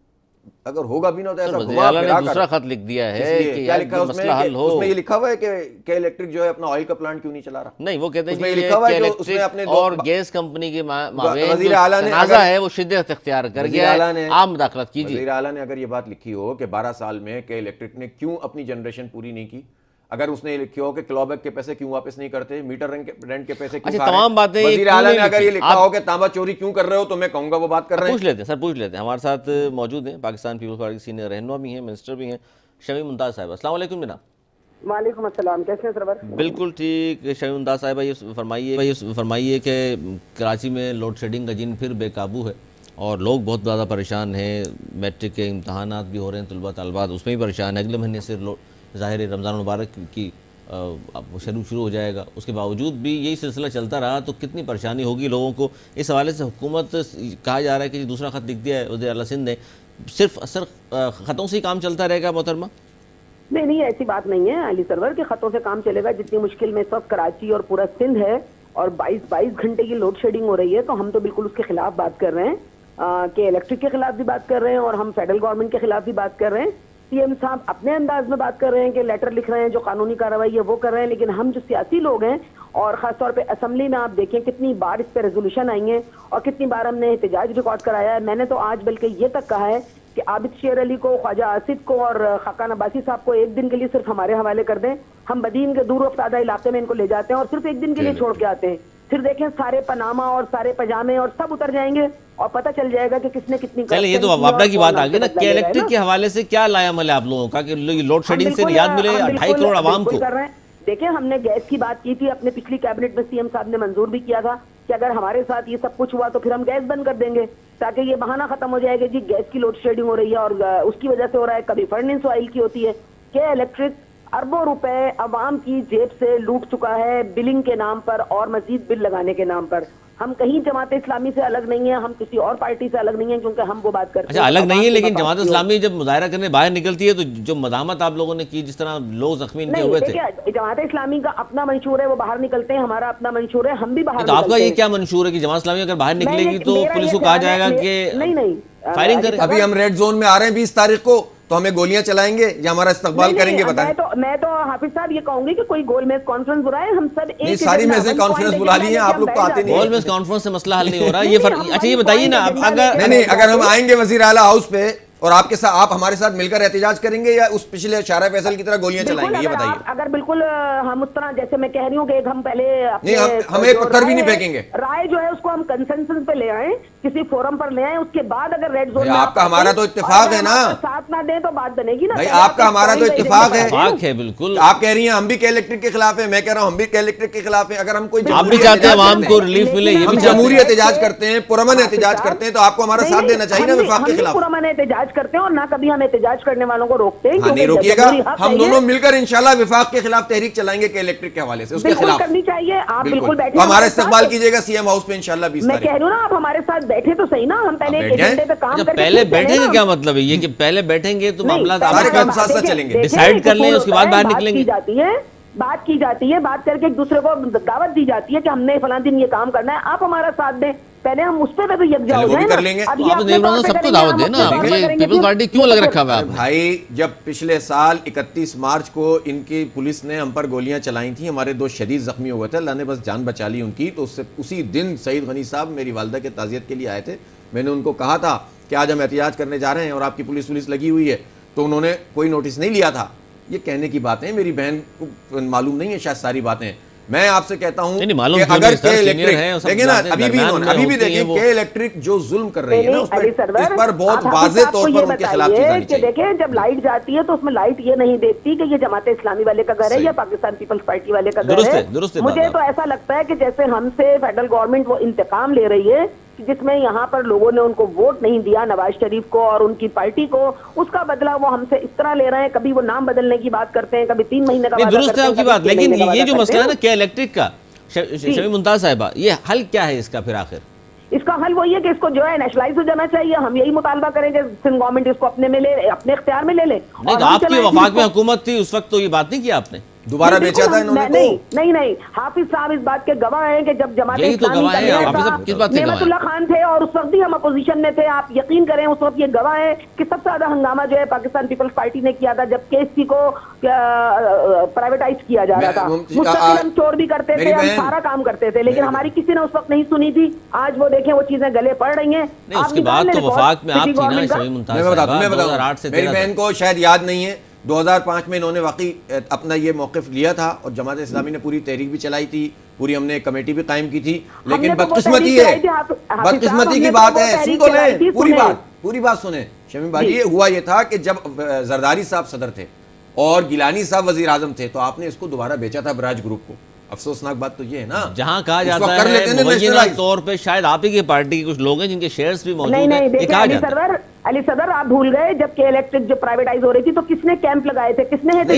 اگر ہوگا بھی نہ تو ایسا وزیر اعلیٰ نے دوسرا خط لکھ دیا ہے کہ کیا لکھا ہے مسئلہ حل ہو. اس میں یہ لکھا ہوا ہے کہ الیکٹرک جو ہے اپنا آئل کا پلانٹ کیوں نہیں چلا رہا؟ نہیں، وہ کہتے ہیں کہ الیکٹرک اور گیس کمپنی کے مابین تنازع ہے وہ شدت اختیار کر گیا ہے، عام مداخلت کیجیے. وزیر اعلیٰ نے اگر یہ بات لکھی ہو کہ 12 سال میں کہ الیکٹرک نے کیوں اپنی جنریشن پوری نہیں کی، اگر اس نے یہ لکھی ہو کہ کلو بیک کے پیسے کیوں واپس نہیں کرتے، میٹر رینٹ کے پیسے کیوں کھا رہے ہیں، تمام باتیں وزیر اعلیٰ نے اگر یہ لکھا ہو کہ تانبا چوری کیوں کر رہے ہو تو میں کہوں گا وہ بات کر رہے ہیں. پوچھ لیتے ہیں سر، پوچھ لیتے ہیں. ہمارے ساتھ موجود ہیں پاکستان پیپلز پارٹی کے سینئر رہنما بھی ہیں، منسٹر بھی ہیں، شمی ممتاز صاحبہ. السلام علیکم جناب. وعلیکم السلام، کیسے ہیں سرور؟ بالکل ٹھیک. شمی ممتاز صاحبہ یہ فرمائیے کہ کراچی میں لوڈ شیڈنگ کا جن پھر بے قابو ہے اور لوگ بہت زیادہ پریشان ہیں. میٹرک کے امتحانات بھی ہو رہے ہیں، طلباء طالبات اس میں بھی پریشان ہیں. اگلے مہینے سے ظاہر رمضان المبارک کی شروع ہو جائے گا، اس کے باوجود بھی یہی سلسلہ چلتا رہا تو کتنی پریشانی ہوگی لوگوں کو. اس حوالے سے حکومت کہا جا رہا ہے کہ دوسرا خط لکھ دیا ہے وزیر اعلیٰ سندھ نے، صرف خطوں سے ہی کام چلتا رہے گا محترمہ؟ نہیں، ایسی بات نہیں ہے علی سرور کہ خطوں سے کام چلے گا. جتنی مشکل میں اس وقت کراچی اور پورا سندھ ہے اور 22 گھنٹے کی لوڈ شیڈنگ ہو رہی ہے، تو ہم تو بالکل اس کے خلاف بات کر رہے ہیں کہ الیکٹرک کے خلاف بھی بات کر رہے ہیں اور ہم فیڈرل گورنمنٹ کے خلاف بھی بات کر رہے ہیں. سی ایم صاحب اپنے انداز میں بات کر رہے ہیں کہ لیٹر لکھ رہے ہیں، جو قانونی کارروائی ہے وہ کر رہے ہیں، لیکن ہم جو سیاسی لوگ ہیں اور خاص طور پہ اسمبلی میں آپ دیکھیں کتنی بار اس پہ ریزولوشن آئی ہیں اور کتنی بار ہم نے احتجاج ریکارڈ کرایا ہے. میں نے تو آج بلکہ یہ تک کہا ہے کہ عابد شیر علی کو، خواجہ آصف کو اور خاقان عباسی صاحب کو ایک دن کے لیے صرف ہمارے حوالے کر دیں، ہم بدین کے دور افتادہ علاقے میں ان کو لے جاتے ہیں اور صرف ایک دن کے لیے چھوڑ کے آتے ہیں. پھر دیکھیں سارے پنامہ اور سارے پجامے اور سب اتر جائیں گے اور پتہ چل جائے گا کہ کس نے کتنی. چلیں یہ تو واپڈا کی بات آ گئی نا کہ الیکٹرک کے حوالے سے کیا لایا عمل ہے آپ لوگوں کا کہ لوڈ شیڈنگ سے نجات ملے 2.5 کروڑ عوام کو؟ دیکھیں ہم نے گیس کی بات کی تھی اپنے پچھلی کیبنٹ میں، سی ایم صاحب نے منظور بھی کیا تھا کہ اگر ہمارے ساتھ یہ سب کچھ ہوا تو پھر ہم گیس بند کر دیں گے تاکہ یہ بہانہ ختم ہو جائے گا جی گیس کی لوڈ شیڈنگ ہو رہی ہے اور اس کی وجہ سے ہو رہا ہے. کبھی فرنس آئل کی ہوتی ہے کہ الیکٹرک اربوں روپے عوام کی جیب سے لوٹ چکا ہے بلنگ کے نام پر اور مزید بل لگانے کے نام پر. ہم کہیں جماعت اسلامی سے الگ نہیں ہیں، ہم کسی اور پارٹی سے الگ نہیں ہیں کیونکہ ہم وہ بات کرتے ہیں. اچھا الگ نہیں ہے، لیکن جماعت اسلامی جب مظاہرہ کرنے باہر نکلتی ہے تو جو مداحمت آپ لوگوں نے کی، جس طرح لوگ زخمی ان کے ہوئے تھے، جماعت اسلامی کا اپنا منشور ہے، وہ باہر نکلتے ہیں، ہمارا اپنا منشور ہے، ہم بھی باہر. تو آپ کا یہ کیا منشور ہے کہ جماعت اسلامی اگر باہر نکلے گی تو پولیس کو کہا جائے گا کہ نہیں فائرنگ کریں؟ ابھی ہم ریڈ زون میں آ رہے ہیں 20 تاریخ کو، تو ہمیں گولیاں چلائیں گے یا ہمارا استقبال کریں گے؟ بتائیں. میں تو حافظ صاحب یہ کہوں گی کہ کوئی گول میز کانفرنس بلائے، ہم سب ایک ساری میزیں کانفرنس بلا لی ہیں، آپ لوگ تو آتے نہیں. گول میز کانفرنس سے مسئلہ حل نہیں ہو رہا. اچھا یہ بتائیے نا اگر ہم آئیں گے وزیر اعلیٰ ہاؤس پہ اور آپ ہمارے ساتھ مل کر احتجاج کریں گے یا اس پچھلے شارع فیصل کی طرح گولیاں چلائیں گے؟ یہ بتائیے. اگر بالکل ہم اس طرح جیسے میں کہہ رہی ہوں کہ ہم پہلے ہم ایک پتھر بھی نہیں پھینکیں گے، رائے جو ہے اس کو ہم کنسنسس پہ لے آئیں، کسی فورم پر لے آئیں، اس کے بعد اگر ریڈ زون آپ کا ہمارا تو اتفاق ہے نا، ساتھ نہ دیں تو بات بنے گی نا. بھائی آپ کا ہمارا تو اتفاق ہے. بالکل آپ کہہ رہی ہیں ہم بھی کے الیکٹرک کے خلاف ہیں، میں کہہ رہا ہوں ہم بھی کے الیکٹرک کے خلاف ہیں. اگر ہم کوئی آپ بھی چاہتے ہیں عوام کو ریلیف ملے، یہ بھی جمہوری احتجاج کرتے ہیں، پرامن احتجاج کرتے ہیں، تو آپ کو ہمارا ساتھ دینا چاہیے نا وفاق کے خلاف. پرامن احتجاج کرتے ہیں اور نہ کبھی ہم احتجاج کرنے والوں کو روکتے ہیں. نہیں روکیے گا، ہم دونوں مل کر انشاءاللہ وفاق کے خلاف تحریک چلائیں گے کہ الیکٹرک کے حوالے سے، اس کے خلاف کرنی چاہیے. آپ بالکل بیٹھے، ہمارا استقبال کیجئے گا سی ایم ہاؤس پہ انشاءاللہ 20 تاریخ. میں کہہ رہی ہوں نا آپ ہمارے ساتھ بیٹھے تو صحیح نا، ہم پہلے ایک ایجنڈے پہ کام کریں. پہلے بیٹھیں گے کیا مطلب ہے یہ کہ پہلے بیٹھیں گے تو معاملات سارے کام ساتھ ساتھ چلیں گے، ڈیسائیڈ کر لیں اس کے بعد باہر نکلیں گے. بات کی جاتی ہے، بات کر کے ایک دوسرے کو دعوت دی جاتی ہے کہ ہم نے فلاں دن یہ کام کرنا ہے، آپ ہمارا ساتھ دیں. پہلے ہم اس پہ تو یکجا ہو جائیں. کر لیں گے. سب کو دعوت دیں نا، یہ پیپلز پارٹی کیوں لگ رکھا ہوا ہے؟ بھائی جب پچھلے سال 31 مارچ کو ان کی پولیس نے ہم پر گولیاں چلائی تھیں، ہمارے 2 شدید زخمی ہوئے تھے، اللہ نے بس جان بچا لی ان کی. تو اسی دن سعید غنی صاحب میری والدہ کے تعزیت کے لیے آئے تھے. میں نے ان کو کہا تھا کہ آج ہم احتجاج کرنے جا رہے ہیں اور آپ کی پولیس لگی ہوئی ہے، تو انہوں نے کوئی نوٹس نہیں لیا تھا. یہ کہنے کی باتیں، میری بہن کو معلوم نہیں ہے شاید ساری باتیں. میں آپ سے کہتا ہوں کہ اگر کے الیکٹرک دیکھیں نا، ابھی بھی دیکھیں کے الیکٹرک جو ظلم کر رہی ہے نا، اس پر بہت واضح طور پر ان کے خلاف چیز آنی چاہیے. دیکھیں جب لائٹ جاتی ہے تو اس میں لائٹ یہ نہیں دیکھتی کہ یہ جماعت اسلامی والے کا گھر ہے یا پاکستان پیپلز پارٹی والے کا گھر ہے. مجھے تو ایسا لگتا ہے کہ جیسے ہم سے فیڈرل گورنمنٹ وہ انتقام لے رہی ہے جس میں یہاں پر لوگوں نے ان کو ووٹ نہیں دیا، نواز شریف کو اور ان کی پارٹی کو، اس کا بدلہ وہ ہم سے اس طرح لے رہے ہیں. کبھی وہ نام بدلنے کی بات کرتے ہیں، کبھی 3 مہینے کا وعدہ کرتے ہیں. درست ہے آپ کی بات، لیکن یہ جو مسئلہ ہے نا کہ الیکٹرک کا، شمی ممتاز صاحبہ، یہ حل کیا ہے اس کا پھر آخر؟ اس کا حل وہی ہے کہ اس کو جو ہے نیشنلائز ہو جانا چاہیے. ہم یہی مطالبہ کریں کہ سندھ گورنمنٹ اس کو اپنے اختیار میں لے لے. نہیں تو آپ کی وفاق میں حکومت تھی اس وقت تو یہ بات نہیں کی آپ نے؟ دوبارہ بیچا تھا انہوں نے نہیں حافظ صاحب اس بات کے گواہ ہیں کہ جب جماعت اسلامی نعمت اللہ خان تھے اور اس وقت بھی ہم اپوزیشن میں تھے، آپ یقین کریں اس وقت یہ گواہ ہے کہ سب سے زیادہ ہنگامہ جو ہے پاکستان پیپلز پارٹی نے کیا تھا جب KSP کو پرائیویٹائز کیا جا رہا تھا. مستقل ہم چور بھی کرتے تھے، ہم سارا کام کرتے تھے، لیکن ہماری کسی نے اس وقت نہیں سنی تھی. آج وہ دیکھیں وہ چیزیں گلے پڑ رہی ہیں. اس کے بعد تو وفاق میں آپ تھی نا شمیم ممتاز، میری بہن کو شاید یاد نہیں ہے 2005 میں انہوں نے واقعی اپنا یہ موقف لیا تھا اور جماعت اسلامی نے پوری تحریک بھی چلائی تھی، پوری ہم نے کمیٹی بھی قائم کی تھی. لیکن بدقسمتی ہے، بدقسمتی کی بات ہے، سن تو لیں پوری بات سنیں شمیم بھائی. ہوا یہ تھا کہ جب زرداری صاحب صدر تھے اور گیلانی صاحب وزیر اعظم تھے تو آپ نے اس کو دوبارہ بیچا تھا براج گروپ کو. افسوسناک بات تو یہ ہے نا، جہاں کہا جاتا ہے مبینہ طور پہ شاید آپ ہی کی پارٹی کے کچھ لوگ ہیں جن کے شیئرز بھی موجود ہیں. نہیں دیکھیں علی صدر آپ بھول گئے جب کہ الیکٹرک جو پرائیویٹائز ہو رہی تھی تو کس نے کیمپ لگائے تھے، کس نے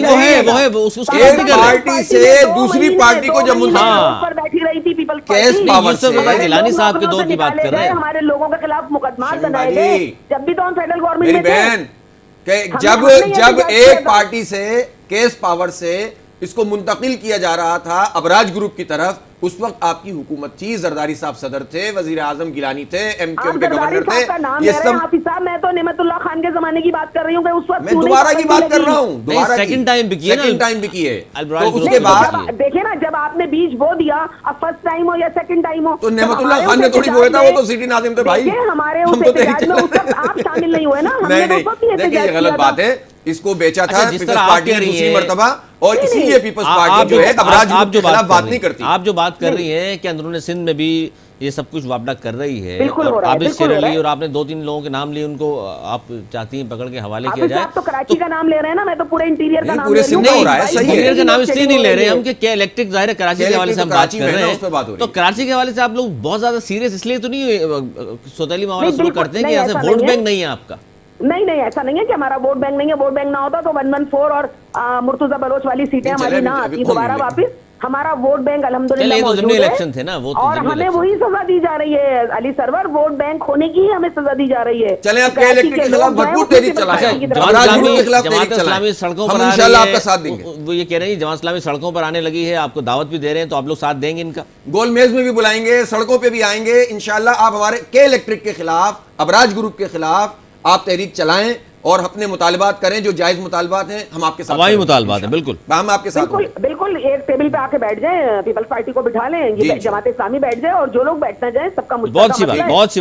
ایک پارٹی سے دوسری پارٹی کو جب پر بیٹھی رہی تھی پیپلز پارٹی، گیلانی صاحب کے دور کی بات کر رہے ہیں، ہمارے لوگوں کے خلاف مقدمات بنائے گئے جب بھی تو ہم فیڈرل گورنمنٹ میں تھے. جب ایک پارٹی سے کیس پاور سے اس کو منتقل کیا جا رہا تھا ابراج گروپ کی طرف، اس وقت آپ کی حکومت تھی، زرداری صاحب صدر تھے، وزیر اعظم گیلانی تھے، MKM کے گورنر تھے. یہ سب حافظ صاحب میں تو نعمت اللہ خان کے زمانے کی بات کر رہی ہوں کہ اس وقت میں دوبارہ کی بات کر رہا ہوں، سیکنڈ ٹائم بھی کی ہے. تو اس کے بعد دیکھیں نا جب آپ نے بیج بو دیا، اب فرسٹ ٹائم ہو یا سیکنڈ ٹائم ہو تو نعمت اللہ خان نے تھوڑی بویا تھا، وہ تو سٹی ناظم تھے بھائی. ہمارے احتجاج میں اس وقت آپ شامل نہیں ہوئے نا. نہیں دیکھیں یہ غلط بات ہے، اس کو بیچا تھا پیپلز پارٹی نے دوسری مرتبہ، اور اسی لیے پیپلز پارٹی جو ہے ابراج گروپ کے خلاف بات نہیں کرتی. آپ جو بات کر رہی ہیں کہ اندرون سندھ میں بھی یہ سب کچھ وابڈہ کر رہی ہے، اور عابد شیر علی اور آپ نے 2-3 لوگوں کے نام لیے، ان کو آپ چاہتی ہیں پکڑ کے حوالے کیا جائے. آپ تو کراچی کا نام لے رہے ہیں نا، میں تو پورے انٹیریئر کا نام پورے سندھ کا ہو رہا ہے. صحیح ہے، انٹیریئر کا نام اس لیے نہیں لے رہے ہم کہ الیکٹرک ظاہر ہے کراچی کے حوالے سے ہم بات کر رہے ہیں، تو کراچی کے حوالے سے آپ لوگ بہت زیادہ سیریس اس لیے تو نہیں سوتیلی معاملہ شروع کرتے ہیں کہ یہاں سے ووٹ بینک نہیں ہے آپ کا. نہیں ایسا نہیں ہے کہ ہمارا ووٹ بینک نہیں ہے. ووٹ بینک نہ ہوتا تو 114 اور مرتضی بلوچ والی سیٹیں ہماری نہ آتی دوبارہ واپس. ہمارا ووٹ بینک الحمدللہ موجود ہے اور ہمیں وہی سزا دی جا رہی ہے علی سرور، ووٹ بینک ہونے کی ہی ہمیں سزا دی جا رہی ہے. چلیں آپ کے الیکٹرک کے خلاف بھرپور تحریک چلائیں، جماعت اسلامی سڑکوں پر انشاءاللہ آپ کا ساتھ دیں گے. وہ یہ کہہ رہے ہیں جماعت اسلامی سڑکوں پر آنے لگی ہے، آپ کو دعوت بھی دے رہے ہیں، تو آپ لوگ ساتھ دیں گے ان کا؟ گول میز میں بھی بلائیں گے، سڑکوں پہ بھی آئیں گے انشاءاللہ. آپ ہمارے کے الیکٹرک کے خلاف، ابراج گروپ کے خلاف آپ تحریک چلائیں اور اپنے مطالبات کریں جو جائز مطالبات ہیں. ہم آپ کے ساتھ ہماری مطالبات ہیں، بالکل ہم آپ کے ساتھ بالکل ایک ٹیبل پہ آ کے بیٹھ جائیں، پیپلز پارٹی کو بٹھا لیں، یہ جماعت اسلامی بیٹھ جائے اور جو لوگ بیٹھنا جائیں سب کا بہت سی بات، بہت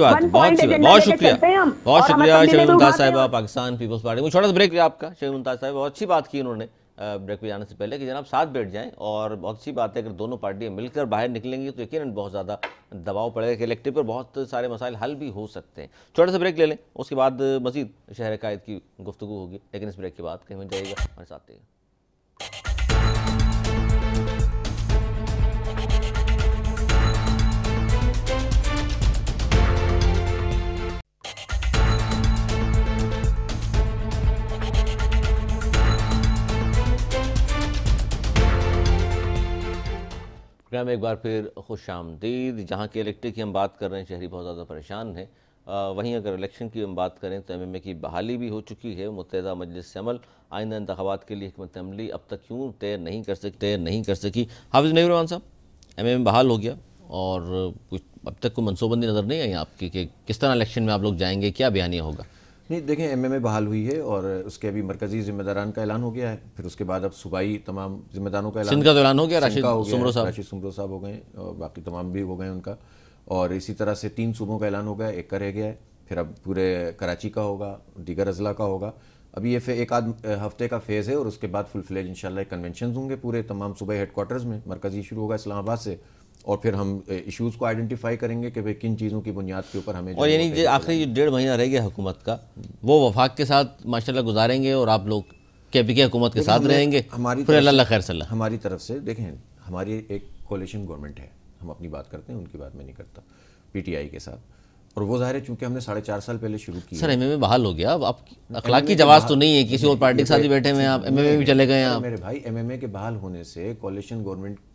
شکریہ شمیم ممتاز صاحبہ پاکستان پیپلز پارٹی. مجھے چھوٹا سا بریک آپ کا. شمیم ممتاز صاحب بہت اچھی بات کی انہوں نے بریک پہ جانے سے پہلے کہ جناب ساتھ بیٹھ جائیں، اور بہت اچھی بات ہے اگر دونوں پارٹیاں مل کر باہر نکلیں گی تو یقیناً بہت زیادہ دباؤ پڑے گا کہ الیکٹو پر بہت سارے مسائل حل بھی ہو سکتے ہیں. چھوٹا سا بریک لے لیں، اس کے بعد مزید شہر قائد کی گفتگو ہوگی، لیکن اس بریک کے بعد کہیں مل جائے گا، ہمارے ساتھ رہیے. پروگرام ایک بار پھر خوش آمدید. جہاں کے الیکٹرک کی ہم بات کر رہے ہیں، شہری بہت زیادہ پریشان ہیں. وہیں اگر الیکشن کی ہم بات کریں تو MMA کی بحالی بھی ہو چکی ہے. متحدہ مجلس عمل آئندہ انتخابات کے لیے حکمت عملی اب تک کیوں طے نہیں کر سکی؟ حافظ نعیم الرحمان صاحب، MMA بحال ہو گیا اور کچھ اب تک کوئی منصوبہ بندی نظر نہیں آئی آپ کی کہ کس طرح الیکشن میں آپ لوگ جائیں گے، کیا بیانیہ ہوگا؟ نہیں دیکھیں MMA بحال ہوئی ہے اور اس کے ابھی مرکزی ذمہ داران کا اعلان ہو گیا ہے، پھر اس کے بعد اب صوبائی تمام ذمہ داروں کا سندھ کا تو اعلان ہو گیا، راشد سمرو صاحب ہو گئے اور باقی تمام بھی ہو گئے ان کا. اور اسی طرح سے 3 صوبوں کا اعلان ہو گیا، ایک کا رہ گیا ہے، پھر اب پورے کراچی کا ہوگا، دیگر اضلاع کا ہوگا. ابھی یہ ایک آدھ ہفتے کا فیز ہے اور اس کے بعد فل فلیج انشاءاللہ کنونشنز ہوں گے پورے تمام صوبائی ہیڈ کوارٹرز میں. مرکزی شروع ہوگا اسلام آباد سے، اور پھر ہم ایشوز کو آئیڈینٹیفائی کریں گے کہ بھئی کن چیزوں کی بنیاد کے اوپر ہمیں. اور یعنی آخری 1.5 مہینہ رہ گیا حکومت کا، وہ وفاق کے ساتھ ماشاءاللہ گزاریں گے اور آپ لوگ KP کی حکومت کے ساتھ رہیں گے، پھر اللہ خیر صلی اللہ. ہماری طرف سے دیکھیں، ہماری ایک کولیشن گورنمنٹ ہے، ہم اپنی بات کرتے ہیں، ان کی بات میں نہیں کرتا، PTI کے ساتھ. اور وہ ظاہر ہے چونکہ ہم نے 4.5 سال پہلے شروع کی. سر MMA بحال ہو گیا، اب آپ اخلاقی جواز تو نہیں ہے، کسی اور پارٹی کے ساتھ ہی بیٹھے ہوئے ہیں آپ، MMA بھی چلے گئے ہیں آپ. میرے بھائی MMA کے بحال ہونے سے کولیشن گورنمنٹ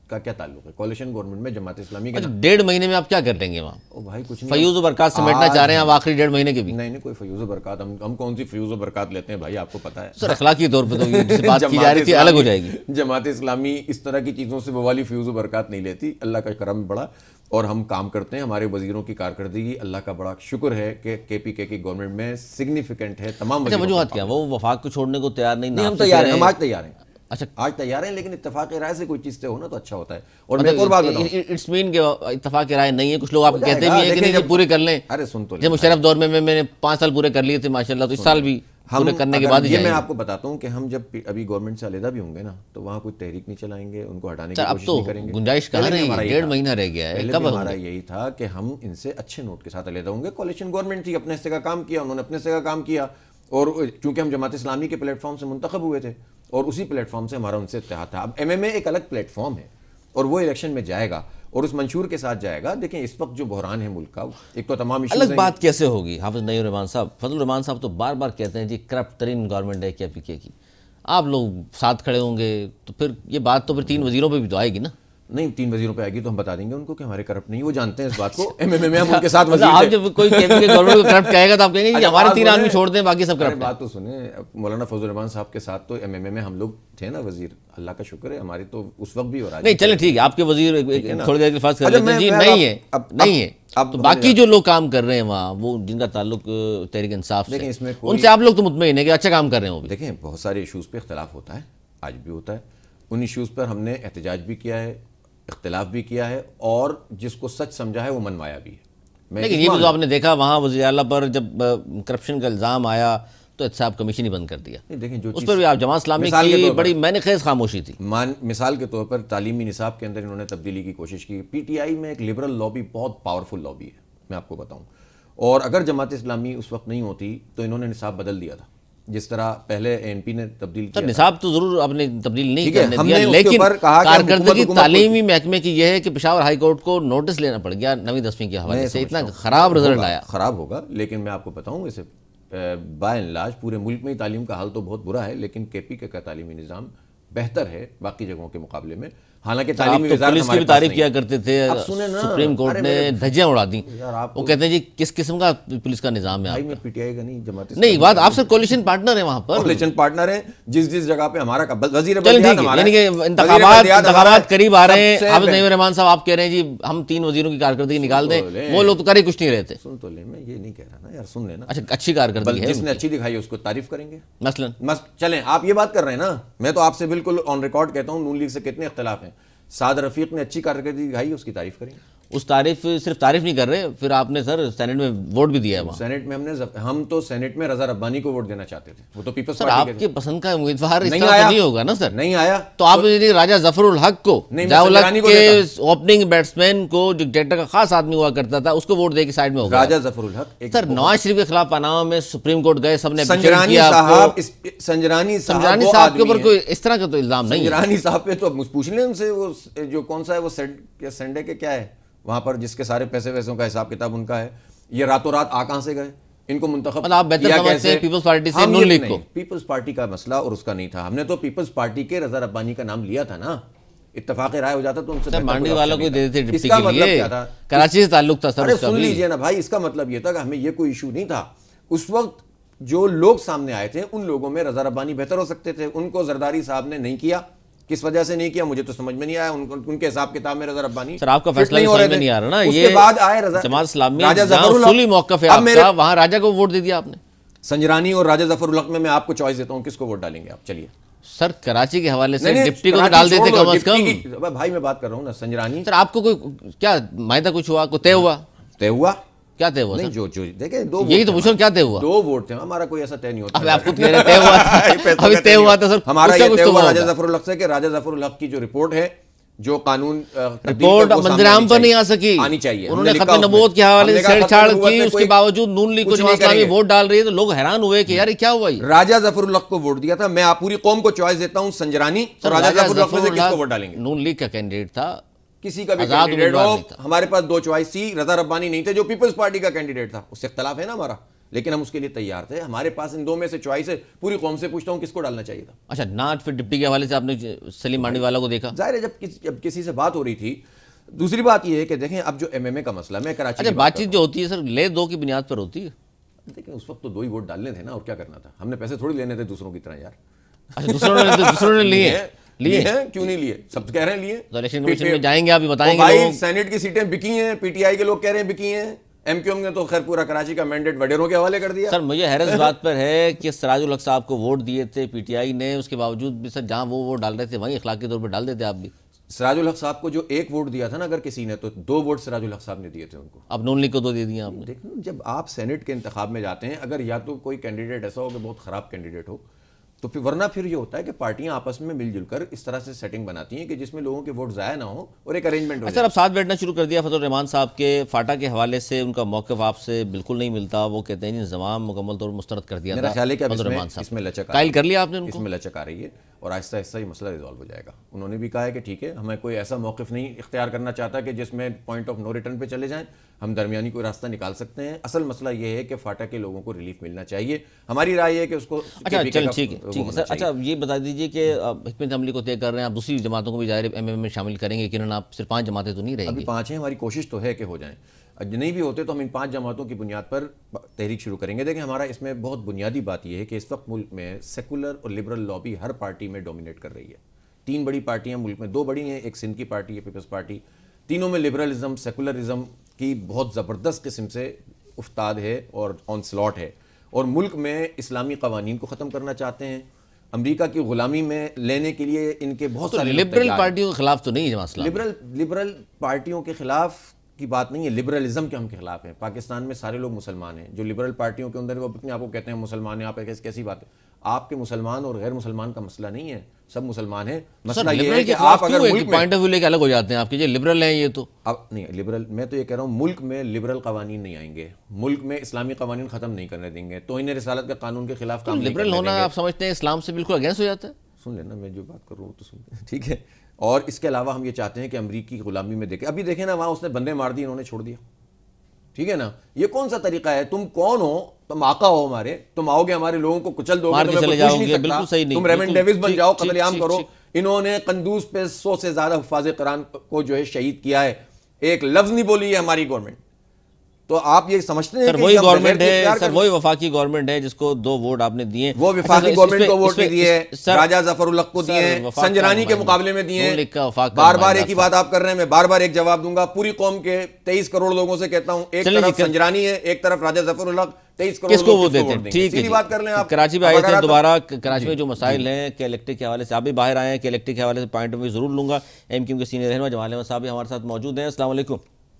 کا کیا تعلق ہے؟ کولیشن گورنمنٹ میں جماعت اسلامی کے 1.5 مہینے میں آپ کیا کر لیں گے وہاں؟ او بھائی کچھ نہیں، فیوز و برکات سمیٹنا چاہ رہے ہیں آپ آخری 1.5 مہینے کے بھی؟ نہیں کوئی فیوز و برکات، ہم کون سی فیوز و برکات لیتے ہیں بھائی، آپ کو پتہ ہے سر اخلاقی طور پہ تو یہ بات کی جا رہی تھی الگ ہو جائے گی. جماعت اسلامی اس طرح کی چیزوں سے وہ والی فیوز و برکات نہیں لیتی. اللہ کا کرم بڑا اور ہم کام کرتے ہیں. ہمارے وزیروں کی کارکردگی اللہ کا بڑا شکر ہے کہ KPK کی گورنمنٹ میں سگنیفیکنٹ ہے. تمام وجوہات کیا وہ وفاق کو چھوڑنے کو تیار نہیں؟ ہم تیار ہیں، ہم آج تیار ہیں. اچھا آج تیار ہیں، لیکن اتفاق رائے سے کوئی چیز سے ہونا تو اچھا ہوتا ہے. اور میں ایک اور بات بتاؤں، اٹس مین کہ اتفاق رائے نہیں ہے. کچھ لوگ آپ کہتے بھی ہیں کہ نہیں پورے کر لیں. ارے سن تو جب مشرف دور میں نے 5 سال پورے کر لیے تھے ماشاءاللہ، تو اس سال بھی پورے کرنے کے بعد ہی یہ میں آپ کو بتاتا ہوں کہ ہم جب ابھی گورنمنٹ سے علیحدہ بھی ہوں گے نا تو وہاں کوئی تحریک نہیں چلائیں گے، ان کو ہٹانے کی کوشش نہیں کریں گے. گنجائش کہاں رہی ہے؟ 1.5 مہینہ رہ گیا ہے. کب ہمارا یہی تھا کہ ہم ان سے اچھے نوٹ کے ساتھ علیحدہ ہوں گے. کولیشن گورنمنٹ تھی، اپنے حصے کا کام کیا، انہوں نے اپنے حصے کا کام کیا، اور چونکہ ہم جماعت اسلامی کے پلیٹ فارم سے منتخب ہوئے تھے اور اسی پلیٹ فارم سے ہمارا ان سے اتحاد تھا. اب MMA ایک الگ پلیٹ فارم ہے اور وہ الیکشن میں جائے گا اور اس منشور کے ساتھ جائے گا. دیکھیں اس وقت جو بحران ہے ملک کا، ایک تو تمام ایشوز الگ بات کیسے ہوگی. حافظ نعیم الرحمان صاحب، فضل الرحمان صاحب تو بار بار کہتے ہیں جی کرپٹ ترین گورنمنٹ ہے KPK کی. آپ لوگ ساتھ کھڑے ہوں گے تو پھر یہ بات تو پھر 3 وزیروں پہ بھی تو آئے گی نا. نہیں 3 وزیروں پہ آئے گی تو ہم بتا دیں گے ان کو کہ ہمارے کرپٹ نہیں، وہ جانتے ہیں اس بات کو. MMA میں ہم ان کے ساتھ وزیر آپ جب کوئی KPK گورنمنٹ کو کرپٹ کہے گا تو آپ کہیں گے ہمارے 3 آدمی چھوڑ دیں باقی سب کرپٹ. بات تو سنیں، مولانا فضل الرحمان صاحب کے ساتھ تو MMA میں ہم لوگ تھے نا وزیر. اللہ کا شکر ہے ہماری تو اس وقت بھی ہو رہا ہے. نہیں چلیں ٹھیک ہے، آپ کے وزیر تھوڑی دیر کے فرض کر لیتے ہیں جی نہیں ہے نہیں ہے. تو باقی جو لوگ کام کر رہے ہیں وہاں، وہ جن کا تعلق تحریک انصاف سے، ان سے آپ لوگ تو مطمئن ہیں کہ اچھا کام کر رہے ہیں. وہ دیکھیں بہت سارے ایشوز پہ اختلاف ہوتا ہے، آج بھی ہوتا ہے. ان ایشوز پر ہم نے احتجاج بھی کیا ہے، اختلاف بھی کیا ہے، اور جس کو سچ سمجھا ہے وہ منوایا بھی ہے. لیکن یہ بھی تو آپ نے دیکھا وہاں وزیر اعلیٰ پر جب کرپشن کا الزام آیا تو احتساب کمیشن ہی بند کر دیا. دیکھیں جو اس پر بھی آپ جماعت اسلامی کی بڑی معنی خیز خاموشی تھی. مثال کے طور پر تعلیمی نصاب کے اندر انہوں نے تبدیلی کی کوشش کی. PTI میں ایک لبرل لابی بہت پاورفل لابی ہے، میں آپ کو بتاؤں. اور اگر جماعت اسلامی اس وقت نہیں ہوتی تو انہوں نے نصاب بدل دیا تھا. جس طرح پہلے ANP نے تبدیل کیا، نصاب تو ضرور آپ نے تبدیل نہیں کرنے دیا، لیکن کارکردگی تعلیمی محکمے کی یہ ہے کہ پشاور ہائی کورٹ کو نوٹس لینا پڑ گیا 9ویں 10ویں کے حوالے سے. اتنا خراب رزلٹ آیا. خراب ہوگا، لیکن میں آپ کو بتاؤں اسے بائی اینڈ لارج پورے ملک میں تعلیم کا حال تو بہت برا ہے، لیکن KPK کا تعلیمی نظام بہتر ہے باقی جگہوں کے مقابلے میں. حالانکہ تعلیمی وزارت پولیس کی بھی تعریف کیا کرتے تھے، سپریم کورٹ نے دھجیاں اڑا دیں. وہ کہتے ہیں جی کس قسم کا پولیس کا نظام ہے. میں PTI کا نہیں، جماعت نہیں بات آپ سر کولیشن پارٹنر ہیں وہاں پر. کولیشن پارٹنر ہیں جس جگہ پہ ہمارا وزیر یعنی کہ انتخابات قریب آ رہے ہیں. حافظ نعیم الرحمان صاحب آپ کہہ رہے ہیں جی ہم 3 وزیروں کی کارکردگی نکال دیں، وہ لوگ تو کرے کچھ نہیں رہتے. سن تو لیں، میں یہ نہیں کہہ رہا نا یار، سن لینا. اچھا اچھی کارکردگی ہے، جس نے اچھی دکھائی اس کو تعریف کریں گے مثلا. چلیں آپ یہ بات کر رہے ہیں نا، میں تو آپ سے بالکل آن ریکارڈ کہتا ہوں نون لیگ سے کتنے اختلاف ہیں. سعد رفیق نے اچھی کارکردگی دکھائی، اس کی تعریف کریں گے. اس صرف تعریف نہیں کر رہے، پھر آپ نے سر سینٹ میں ووٹ بھی دیا ہے. وہاں سینٹ میں ہم تو سینٹ میں رضا ربانی کو ووٹ دینا چاہتے تھے. وہ تو پیپلز سر آپ کی پسند کا امیدوار اس نہیں طرح آیا، نہیں ہوگا نا سر. نہیں آیا تو آپ راجہ ظفر الحق کو، کے اوپننگ بیٹسمین کو جو ڈیکٹر کا خاص آدمی ہوا کرتا تھا، اس کو ووٹ دے کے سائڈ میں ہوگا. راجہ ظفر الحق سر نواز شریف کے خلاف پاناما میں سپریم کورٹ گئے، سب نے سنجرانی صاحب کے اوپر کوئی اس طرح کا تو الزام نہیں. سنجرانی صاحب پہ تو پوچھ لیں ان سے، وہ جو کون سا ہے وہ سنڈے کے کیا ہے وہاں پر جس کے سارے پیسے ویسوں کا حساب کتاب ان کا ہے. یہ راتوں رات کہاں سے گئے، ان کو منتخب آپ بہتر سمجھتے ہیں پیپلز پارٹی سے نون لیگ کو. پیپلز پارٹی کا مسئلہ اور اس کا نہیں تھا. ہم نے تو پیپلز پارٹی کے رضا ربانی کا نام لیا تھا نا. اتفاق رائے ہو جاتا تو ان سے مانڈی والا کوئی دے دیتے ڈپٹی کے لیے، کراچی سے تعلق تھا سر. سن لیجئے نا بھائی، اس کا مطلب یہ تھا کہ ہمیں یہ کوئی ایشو نہیں تھا. اس وقت جو لوگ سامنے آئے تھے ان لوگوں میں رضا ربانی بہتر ہو سکتے تھے. ان کو زرداری صاحب نے نہیں کیا. کس وجہ سے نہیں کیا مجھے تو سمجھ میں نہیں آیا. ان کے حساب کتاب میں رضا ربانی سر آپ کا فیصلہ سمجھ میں نہیں آ رہا نا. اس کے بعد آئے جماعت اسلامی اصولی موقف ہے آپ کا، وہاں راجہ کو ووٹ دے دیا آپ نے. سنجرانی اور راجہ ظفر الحق میں آپ کو چوائس دیتا ہوں، کس کو ووٹ ڈالیں گے آپ؟ چلیے سر کراچی کے حوالے سے ڈپٹی کو ڈال دیتے کم از کم. بھائی میں بات کر رہا ہوں نا. سنجرانی سر آپ کو کوئی کیا معاہدہ کچھ ہوا، کوئی طے ہوا؟ کیا طے ہوا؟ نہیں جو دیکھیں یہی تو پوچھو کیا طے ہوا. 2 ووٹ تھے، ہمارا کوئی ایسا طے نہیں ہوتا. اب آپ خود کہہ رہے طے ہوا تھا، ابھی طے ہوا تھا سر. ہمارا یہ طے ہوا راجہ ظفر الحق سے کہ راجہ ظفر الحق کی جو رپورٹ ہے، جو قانون رپورٹ منظر عام پر نہیں آ سکی، آنی چاہیے. انہوں نے ختم نبوت کے حوالے سے چھیڑ چھاڑ کی، اس کے باوجود نون لیگ کو جماعت اسلامی ووٹ ڈال رہی ہے تو لوگ حیران ہوئے کہ یار یہ کیا ہوا. راجہ ظفر الحق کو ووٹ دیا تھا. میں آپ پوری قوم کو چوائس دیتا ہوں، سنجرانی اور راجہ ظفر الحق میں سے کس کو ووٹ ڈالیں گے؟ نون لیگ کا کینڈیڈیٹ تھا، کسی کا بھی کینڈیڈیٹ ہو. ہمارے پاس 2 چوائس تھی. رضا ربانی نہیں تھے جو پیپلز پارٹی کا کینڈیڈیٹ تھا، اس سے اختلاف ہے نا ہمارا. لیکن ہم اس کے لیے تیار تھے. ہمارے پاس ان دو میں سے چوائس ہے. پوری قوم سے پوچھتا ہوں کس کو ڈالنا چاہیے تھا. اچھا ناٹ پھر ڈپٹی کے حوالے سے آپ نے سلیم مانڈی والا کو دیکھا؟ ظاہر ہے جب کسی سے بات ہو رہی تھی. دوسری بات یہ ہے کہ دیکھیں اب جو ایم ایم اے کا مسئلہ, میں کراچی اچھا بات چیت جو ہوتی ہے سر لے دو کی بنیاد پر ہوتی ہے. دیکھیں اس وقت تو 2 ہی ووٹ ڈالنے تھے نا, اور کیا کرنا تھا. ہم نے پیسے تھوڑی لینے تھے دوسروں کی طرح یار. اچھا دوسروں نے لیے ہیں, کیوں نہیں لیے؟ سب کہہ رہے ہیں لیے. الیکشن کمیشن میں جائیں گے, آپ بتائیں گے. بھائی سینٹ کی سیٹیں بکی ہیں, پی ٹی آئی کے لوگ کہہ رہے ہیں بکی ہیں, ایم کیو ایم نے تو خیر پورا کراچی کا مینڈیٹ وڈیروں کے حوالے کر دیا. سر مجھے حیرت اس بات پر ہے کہ سراج الحق صاحب کو ووٹ دیے تھے پی ٹی آئی نے, اس کے باوجود بھی سر جہاں وہ ووٹ ڈال رہے تھے وہیں اخلاقی طور پر ڈال دیتے آپ بھی. سراج الحق صاحب کو جو 1 ووٹ دیا تھا نا اگر کسی نے, تو 2 ووٹ سراج الحق صاحب نے دیے تھے ان کو. اب نون لیگ کو 2 دے دیا آپ نے. دیکھیں جب آپ سینٹ کے انتخاب میں جاتے ہیں, اگر یا تو کوئی کینڈیڈیٹ ایسا ہو کہ بہت خراب کینڈیڈیٹ ہو, تو پھر ورنہ پھر یہ ہوتا ہے کہ پارٹیاں آپس میں مل جل کر اس طرح سے سیٹنگ بناتی ہیں کہ جس میں لوگوں کے ووٹ ضائع نہ ہو اور ایک ارینجمنٹ ہو جائے. سر اب ساتھ بیٹھنا شروع کر دیا فضل الرحمان صاحب کے. فاٹا کے حوالے سے ان کا موقف آپ سے بالکل نہیں ملتا, وہ کہتے ہیں انضمام مکمل طور پر مسترد کر دیا. میرا خیال ہے کہ اس میں لچک قائل کر لیا آپ نے ان کو, اس میں لچک آ رہی ہے اور آہستہ آہستہ یہ مسئلہ ریزالو ہو جائے گا. انہوں نے بھی کہا ہے کہ ٹھیک ہے, ہمیں کوئی ایسا موقف نہیں اختیار کرنا چاہتا کہ جس میں پوائنٹ آف نو ریٹرن پہ چلے جائیں, ہم درمیانی کوئی راستہ نکال سکتے ہیں. اصل مسئلہ یہ ہے کہ فاٹا کے لوگوں کو ریلیف ملنا چاہیے. ہماری رائے ہے کہ اس کو اچھا ٹھیک ہے سر. اچھا یہ بتا دیجیے کہ حکمت عملی کو طے کر رہے ہیں آپ, دوسری جماعتوں کو بھی ظاہر ایم ایم میں شامل کریں گے, کہ آپ صرف 5 جماعتیں تو نہیں رہیں گی. ابھی 5 ہیں, ہماری کوشش تو ہے کہ ہو جائیں. نہیں بھی ہوتے تو ہم ان 5 جماعتوں کی بنیاد پر تحریک شروع کریں گے. دیکھیں ہمارا اس میں بہت بنیادی بات یہ ہے کہ اس وقت ملک میں سیکولر اور لبرل لابی ہر پارٹی میں ڈومینیٹ کر رہی ہے. 3 بڑی پارٹیاں ملک میں, 2 بڑی ہیں, ایک سندھ کی پارٹی ہے پیپلز پارٹی. تینوں میں لبرلزم سیکولرزم کی بہت زبردست قسم سے افتاد ہے اور آن سلاٹ ہے, اور ملک میں اسلامی قوانین کو ختم کرنا چاہتے ہیں. امریکہ کی غلامی میں لینے کے لیے ان کے بہت سارے لبرل پارٹیوں کے خلاف تو نہیں ہے. لبرل پارٹیوں کے خلاف کی بات نہیں ہے, لبرلزم کے ہم کے خلاف ہیں. پاکستان میں سارے لوگ مسلمان ہیں. جو لبرل پارٹیوں کے اندر وہ اپنے آپ کو کہتے ہیں مسلمان ہیں, آپ کیسی بات ہے؟ آپ کے مسلمان اور غیر مسلمان کا مسئلہ نہیں ہے, سب مسلمان ہیں. مسئلہ یہ ہے کہ آپ اگر ملک میں پوائنٹ آف ویو لے کے الگ ہو جاتے ہیں آپ کے, یہ لبرل ہیں یہ تو اب نہیں لبرل. میں تو یہ کہہ رہا ہوں ملک میں لبرل قوانین نہیں آئیں گے, ملک میں اسلامی قوانین ختم نہیں کرنے دیں گے, توہین رسالت کا قانون کے خلاف کام نہیں کرنے دیں گے. لبرل ہونا آپ سمجھتے ہیں اسلام سے بالکل اگینسٹ ہو جاتا ہے؟ سن لینا میں جو بات کر رہا ہوں تو سن, ٹھیک ہے. اور اس کے علاوہ ہم یہ چاہتے ہیں کہ امریکی غلامی میں دیکھیں, ابھی دیکھیں نا وہاں اس نے بندے مار دی, انہوں نے چھوڑ دیا. ٹھیک ہے نا, یہ کون سا طریقہ ہے؟ تم کون ہو؟ تم آقا ہو ہمارے, تم آؤ گے ہمارے لوگوں کو کچل دو گے, تم ریمن ڈیوس بن جاؤ, قتل عام کرو. انہوں نے قندوز پہ 100 سے زیادہ حفاظ قرآن کو جو ہے شہید کیا ہے, ایک لفظ نہیں بولی ہے ہماری گورنمنٹ. تو آپ یہ سمجھتے ہیں سر وہی گورنمنٹ ہے, سر وہی وفاقی گورنمنٹ ہے جس کو 2 ووٹ آپ نے دیے. وہ وفاقی گورنمنٹ کو ووٹ نہیں دیے, راجہ ظفر الحق کو دیے, سنجرانی کے مقابلے میں دیے. بار بار ایک ہی بات آپ کر رہے ہیں, میں بار بار ایک جواب دوں گا. پوری قوم کے 23 کروڑ لوگوں سے کہتا ہوں, ایک طرف سنجرانی ہے, ایک طرف راجہ ظفر الحق, 23 کروڑ کس کو ووٹ دیتے ہیں؟ ٹھیک ہے, بات کر لیں آپ. کراچی میں آئے تھے دوبارہ, کراچی میں جو مسائل ہیں کے الیکٹرک کے حوالے سے آپ بھی باہر آئے ہیں, کے الیکٹرک کے حوالے سے پوائنٹ آف ویو ضرور لوں گا. ایم کیو کے سینئر رہنما جمال احمد صاحب بھی ہمارے ساتھ موجود ہیں. السلام علیکم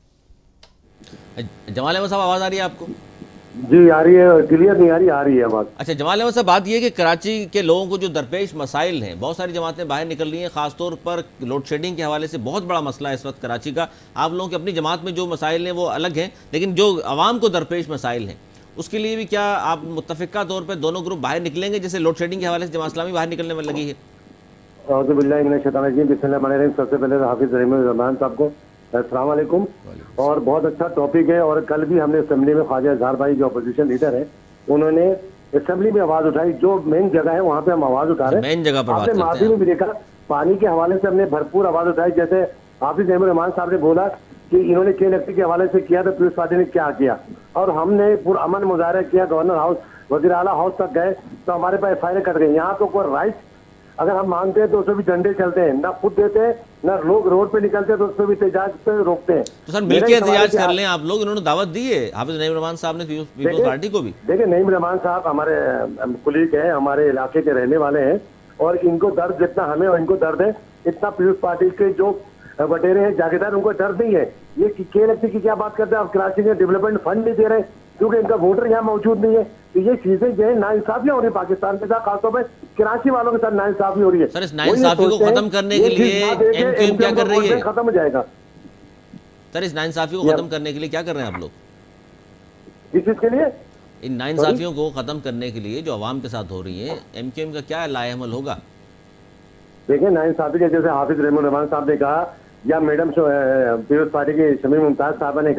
جمال احمد صاحب, آواز آ رہی ہے آپ کو؟ جی آ رہی ہے, کلیئر نہیں آ رہی ہے آواز. اچھا جمال احمد صاحب, بات یہ ہے کہ کراچی کے لوگوں کو جو درپیش مسائل ہیں, بہت ساری جماعتیں باہر نکل رہی ہیں, خاص طور پر لوڈ شیڈنگ کے حوالے سے بہت بڑا مسئلہ ہے اس وقت کراچی کا. آپ لوگوں کی اپنی جماعت میں جو مسائل ہیں وہ الگ ہیں, لیکن جو عوام کو درپیش مسائل ہیں اس کے لیے بھی کیا آپ متفقہ طور پہ دونوں گروپ باہر نکلیں گے, جیسے لوڈ شیڈنگ کے حوالے سے جماعت اسلامی باہر نکلنے میں لگی ہے؟ اعوذ باللہ من الشیطان الرجیم, بسم اللہ الرحمن الرحیم. سب سے پہلے حافظ الرحمان صاحب کو السلام علیکم. اور بہت اچھا ٹاپک ہے, اور کل بھی ہم نے اسمبلی میں خواجہ اظہار بھائی جو اپوزیشن لیڈر ہیں انہوں نے اسمبلی میں آواز اٹھائی, جو مین جگہ ہے وہاں پہ ہم آواز اٹھا رہے ہیں. مین جگہ پر آپ نے ماضی میں بھی دیکھا پانی کے حوالے سے ہم نے بھرپور آواز اٹھائی, جیسے حافظ الرحمان صاحب نے بولا کہ انہوں نے کے الیکٹرک کے حوالے سے کیا تو پیپلز پارٹی نے کیا کیا, اور ہم نے پرامن مظاہرہ کیا, گورنر ہاؤس وزیر اعلیٰ ہاؤس تک گئے تو ہمارے پاس ایف آئی آر کٹ گئی. یہاں تو کوئی رائٹ اگر ہم مانگتے ہیں تو اس پہ بھی ڈنڈے چلتے ہیں, نہ خود دیتے ہیں نہ لوگ روڈ پہ نکلتے ہیں تو اس پہ بھی احتجاج پہ روکتے ہیں. تو سر مل کے احتجاج کر لیں آپ لوگ, انہوں نے دعوت دی ہے حافظ نعیم الرحمان صاحب نے پیپلز پارٹی کو بھی. دیکھیں نعیم الرحمان صاحب ہمارے کلیگ ہیں, ہمارے علاقے کے رہنے والے ہیں, اور ان کو درد جتنا ہمیں اور ان کو درد ہے اتنا پیپلز پارٹی کے جو وڈیرے ہیں جاگیردار ان کو درد نہیں ہے. یہ کے الیکٹرک کی کیا بات کرتے ہیں آپ, کراچی میں ڈیولپمنٹ فنڈ نہیں دے رہے کیونکہ ان کا ووٹر یہاں موجود نہیں ہے. تو یہ چیزیں جو ہے ناانصافیاں ہو رہی ہیں پاکستان کے ساتھ, خاص طور پہ کراچی والوں کے ساتھ ناانصافی ہو رہی ہے. سر اس ناانصافی کو ختم کرنے کے لیے ایم کیو ایم کیا کر رہی ہے؟ ختم ہو جائے گا سر, اس ناانصافی کو ختم کرنے کے لیے کیا کر رہے ہیں آپ لوگ؟ اس چیز کے لیے ان ناانصافیوں کو ختم کرنے کے لیے جو عوام کے ساتھ ہو رہی ہیں, ایم کیو ایم کا کیا لائحہ عمل ہوگا؟ دیکھیں ناانصافی کے جیسے حافظ رحمان الرحمان صاحب نے کہا یا میڈم پیپلز پارٹی کی شمیم ممتاز صاحبہ نے کہا,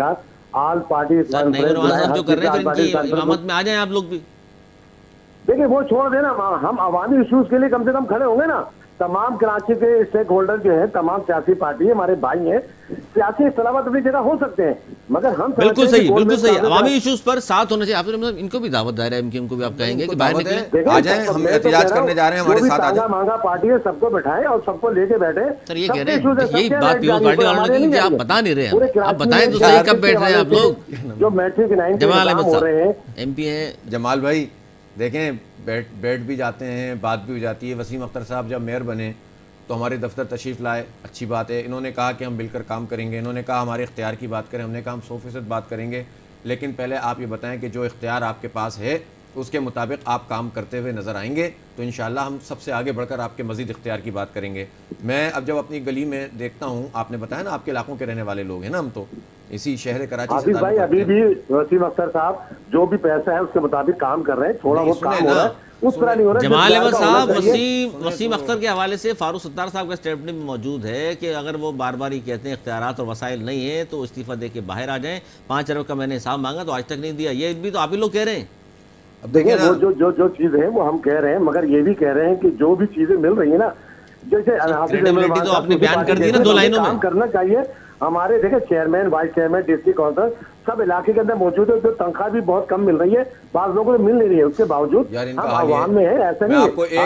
آل پارٹی جو کر رہے ہیں ان کی امامت میں آ جائیں آپ لوگ بھی. دیکھیں وہ چھوڑ دینا, ہم عوامی ایشوز کے لیے کم سے کم کھڑے ہوں گے نا. تمام کراچی کے اسٹیک ہولڈر جو ہیں, تمام سیاسی پارٹی ہمارے بھائی ہیں, سیاسی اختلافات اپنی جگہ ہو سکتے ہیں, مگر ہم بالکل صحیح عوامی ایشوز پر ساتھ ہونا چاہیے. آپ ان کو بھی دعوت دائرہ ہے, ان کو بھی آپ کہیں گے کہ باہر نکلیں, آ جائیں, ہم احتجاج کرنے جا رہے ہیں, ہمارے ساتھ آ جائیں. مانگا پارٹی ہے, سب کو بٹھائیں اور سب کو لے کے بیٹھے. سر یہ کہہ رہے ہیں, یہی بات پیپلز پارٹی والوں نے کی, آپ بتا نہیں رہے ہیں, آپ بتائیں تو صحیح کب بیٹھ رہے ہیں آپ لوگ. جو میٹرک 9 جمال احمد ہو رہے ہیں ایم پی ہیں. جمال بھائی دیکھیں, بیٹھ بھی جاتے ہیں, بات بھی ہو جاتی ہے. وسیم اختر صاحب جب میئر بنے تو ہمارے دفتر تشریف لائے, اچھی بات ہے. انہوں نے کہا کہ ہم مل کر کام کریں گے, انہوں نے کہا ہمارے اختیار کی بات کریں, ہم نے کہا ہم 100% بات کریں گے, لیکن پہلے آپ یہ بتائیں کہ جو اختیار آپ کے پاس ہے اس کے مطابق آپ کام کرتے ہوئے نظر آئیں گے تو انشاءاللہ ہم سب سے آگے بڑھ کر آپ کے مزید اختیار کی بات کریں گے. میں اب جب اپنی گلی میں دیکھتا ہوں, آپ نے بتایا نا آپ کے علاقوں کے رہنے والے لوگ ہیں نا, ہم تو اسی شہر کراچی سے حافظ بھائی ابھی بھی وسیم اختر صاحب جو بھی پیسہ ہے اس کے مطابق کام کر رہے ہیں, تھوڑا بہت کام ہو رہا ہے, اس طرح نہیں ہو رہا. جمال احمد صاحب وسیم اختر کے حوالے سے فاروق ستار صاحب کا اسٹیٹمنٹ میں موجود ہے کہ اگر وہ بار بار ہی کہتے ہیں اختیارات اور وسائل نہیں ہیں تو استعفیٰ دے کے باہر آ جائیں. 5 ارب کا میں نے حساب مانگا تو آج تک نہیں دیا. یہ بھی تو آپ ہی لوگ کہہ رہے ہیں. اب دیکھیں وہ جو چیزیں ہیں وہ ہم کہہ رہے ہیں, مگر یہ بھی کہہ رہے ہیں کہ جو بھی چیزیں مل رہی ہیں نا, جیسے کریڈیبلٹی تو آپ نے بیان کر دی نا 2 لائنوں میں. کام کرنا چاہیے. ہمارے دیکھیں chairman, vice chairman, district council سب علاقے کے اندر موجود ہے, جو تنخواہ بھی بہت کم مل رہی ہے, بعض لوگوں کو مل نہیں رہی ہے, اس کے باوجود ہم عوام میں ہیں. ایسا نہیں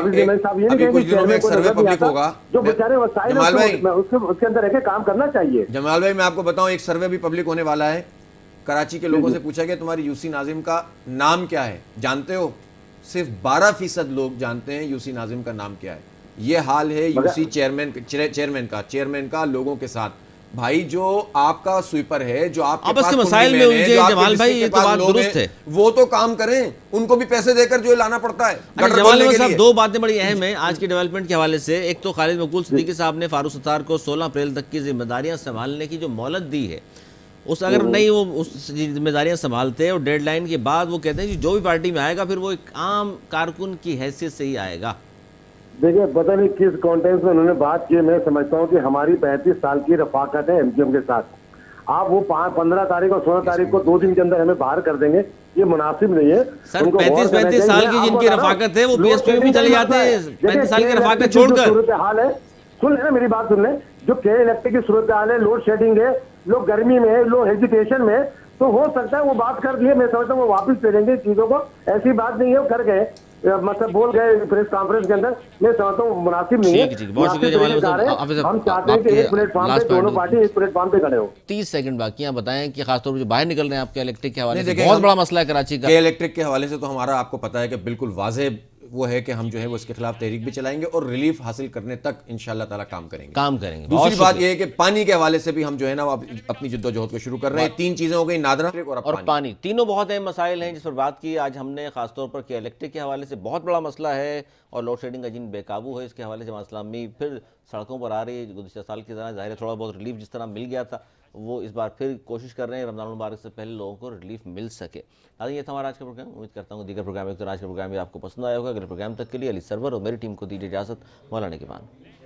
ہے جو بیچارے وسائل اس کے اندر رہ کے کام کرنا چاہیے. جمال بھائی میں آپ کو بتاؤں, ایک سروے بھی پبلک ہونے والا ہے. کراچی کے لوگوں سے پوچھا گیا تمہاری یوسی ناظم کا نام کیا ہے, جانتے ہو؟ صرف 12% لوگ جانتے ہیں یوسی ناظم کا نام کیا ہے. یہ حال ہے یوسی چیئرمین کا لوگوں کے ساتھ. بھائی جو آپ کا سویپر ہے, جو آپ کے مسائل میں الجھے, جمال بھائی یہ تو بات درست ہے, وہ تو کام کریں, ان کو بھی پیسے دے کر جو لانا پڑتا ہے. جمال احمد صاحب 2 باتیں بڑی اہم ہیں آج کے ڈیولپمنٹ کے حوالے سے. ایک تو خالد مقبول صدیقی صاحب نے فاروق ستار کو 16 اپریل تک کی ذمہ داریاں سنبھالنے کی جو مہلت دی ہے, اس اگر نہیں وہ اس ذمہ داریاں سنبھالتے اور ڈیڈ لائن کے بعد وہ کہتے ہیں کہ جو بھی پارٹی میں آئے گا پھر وہ ایک عام کارکن کی حیثیت سے ہی آئے گا. دیکھیں پتہ نہیں کس کانٹینس میں انہوں نے بات کی, میں سمجھتا ہوں کہ ہماری 35 سال کی رفاقت ہے ایم کیو ایم کے ساتھ. آپ وہ 15 تاریخ اور 16 تاریخ کو 2 دن کے اندر ہمیں باہر کر دیں گے, یہ مناسب نہیں ہے. سر 35 سال کی جن کی رفاقت ہے وہ پی ایس پی میں چلے جاتے ہیں 35 سال کی رفاقت چھوڑ کر. صورتحال ہے, سن لیں نا میری بات, سن لیں. جو کے الیکٹرک کی صورتحال ہے, لوڈ شیڈنگ ہے, لوگ گرمی میں, لوگ ہیجیٹیشن میں, تو ہو سکتا ہے وہ بات کر لیے, میں سمجھتا ہوں وہ واپس لے لیں گے چیزوں کو. ایسی بات نہیں ہے وہ کر گئے, مطلب بول گئے پریس کانفرنس کے اندر, میں سمجھتا ہوں مناسب نہیں ہے. بہت شکریہ. ہم چاہتے ہیں کہ ایک پلیٹ فارم پہ دونوں پارٹی ایک پلیٹ فارم پہ کھڑے ہو. 30 سیکنڈ باقی ہیں, بتائیں کہ خاص طور پر جو باہر نکل رہے ہیں آپ کے الیکٹرک کے حوالے سے بہت بڑا مسئلہ ہے کراچی کا. الیکٹرک کے حوالے سے تو ہمارا آپ کو پتا ہے کہ بالکل واضح وہ ہے کہ ہم جو ہے وہ اس کے خلاف تحریک بھی چلائیں گے اور ریلیف حاصل کرنے تک انشاءاللہ تعالیٰ کام کریں گے. دوسری بات یہ ہے کہ پانی کے حوالے سے بھی ہم جو ہے نا اپنی جدوجہد کو شروع کر رہے ہیں. 3 چیزیں ہو گئی, نادرا اور پانی, تینوں بہت اہم مسائل ہیں جس پر بات کی آج ہم نے. خاص طور پر کہ الیکٹرک کے حوالے سے بہت بڑا مسئلہ ہے اور لوڈ شیڈنگ کا جن بے قابو ہے, اس کے حوالے سے اسلامی پھر سڑکوں پر آ رہی ہے. گزشتہ سال کی طرح ظاہر ہے تھوڑا بہت ریلیف جس طرح مل گیا تھا وہ اس بار پھر کوشش کر رہے ہیں رمضان المبارک سے پہلے لوگوں کو ریلیف مل سکے. یہ تھا ہمارا آج کا پروگرام. امید کرتا ہوں دیگر پروگرام آج کا پروگرام بھی آپ کو پسند آیا ہوگا. اگلے پروگرام تک کے لیے علی سرور اور میری ٹیم کو دیجیے اجازت. مولانا کے بعد.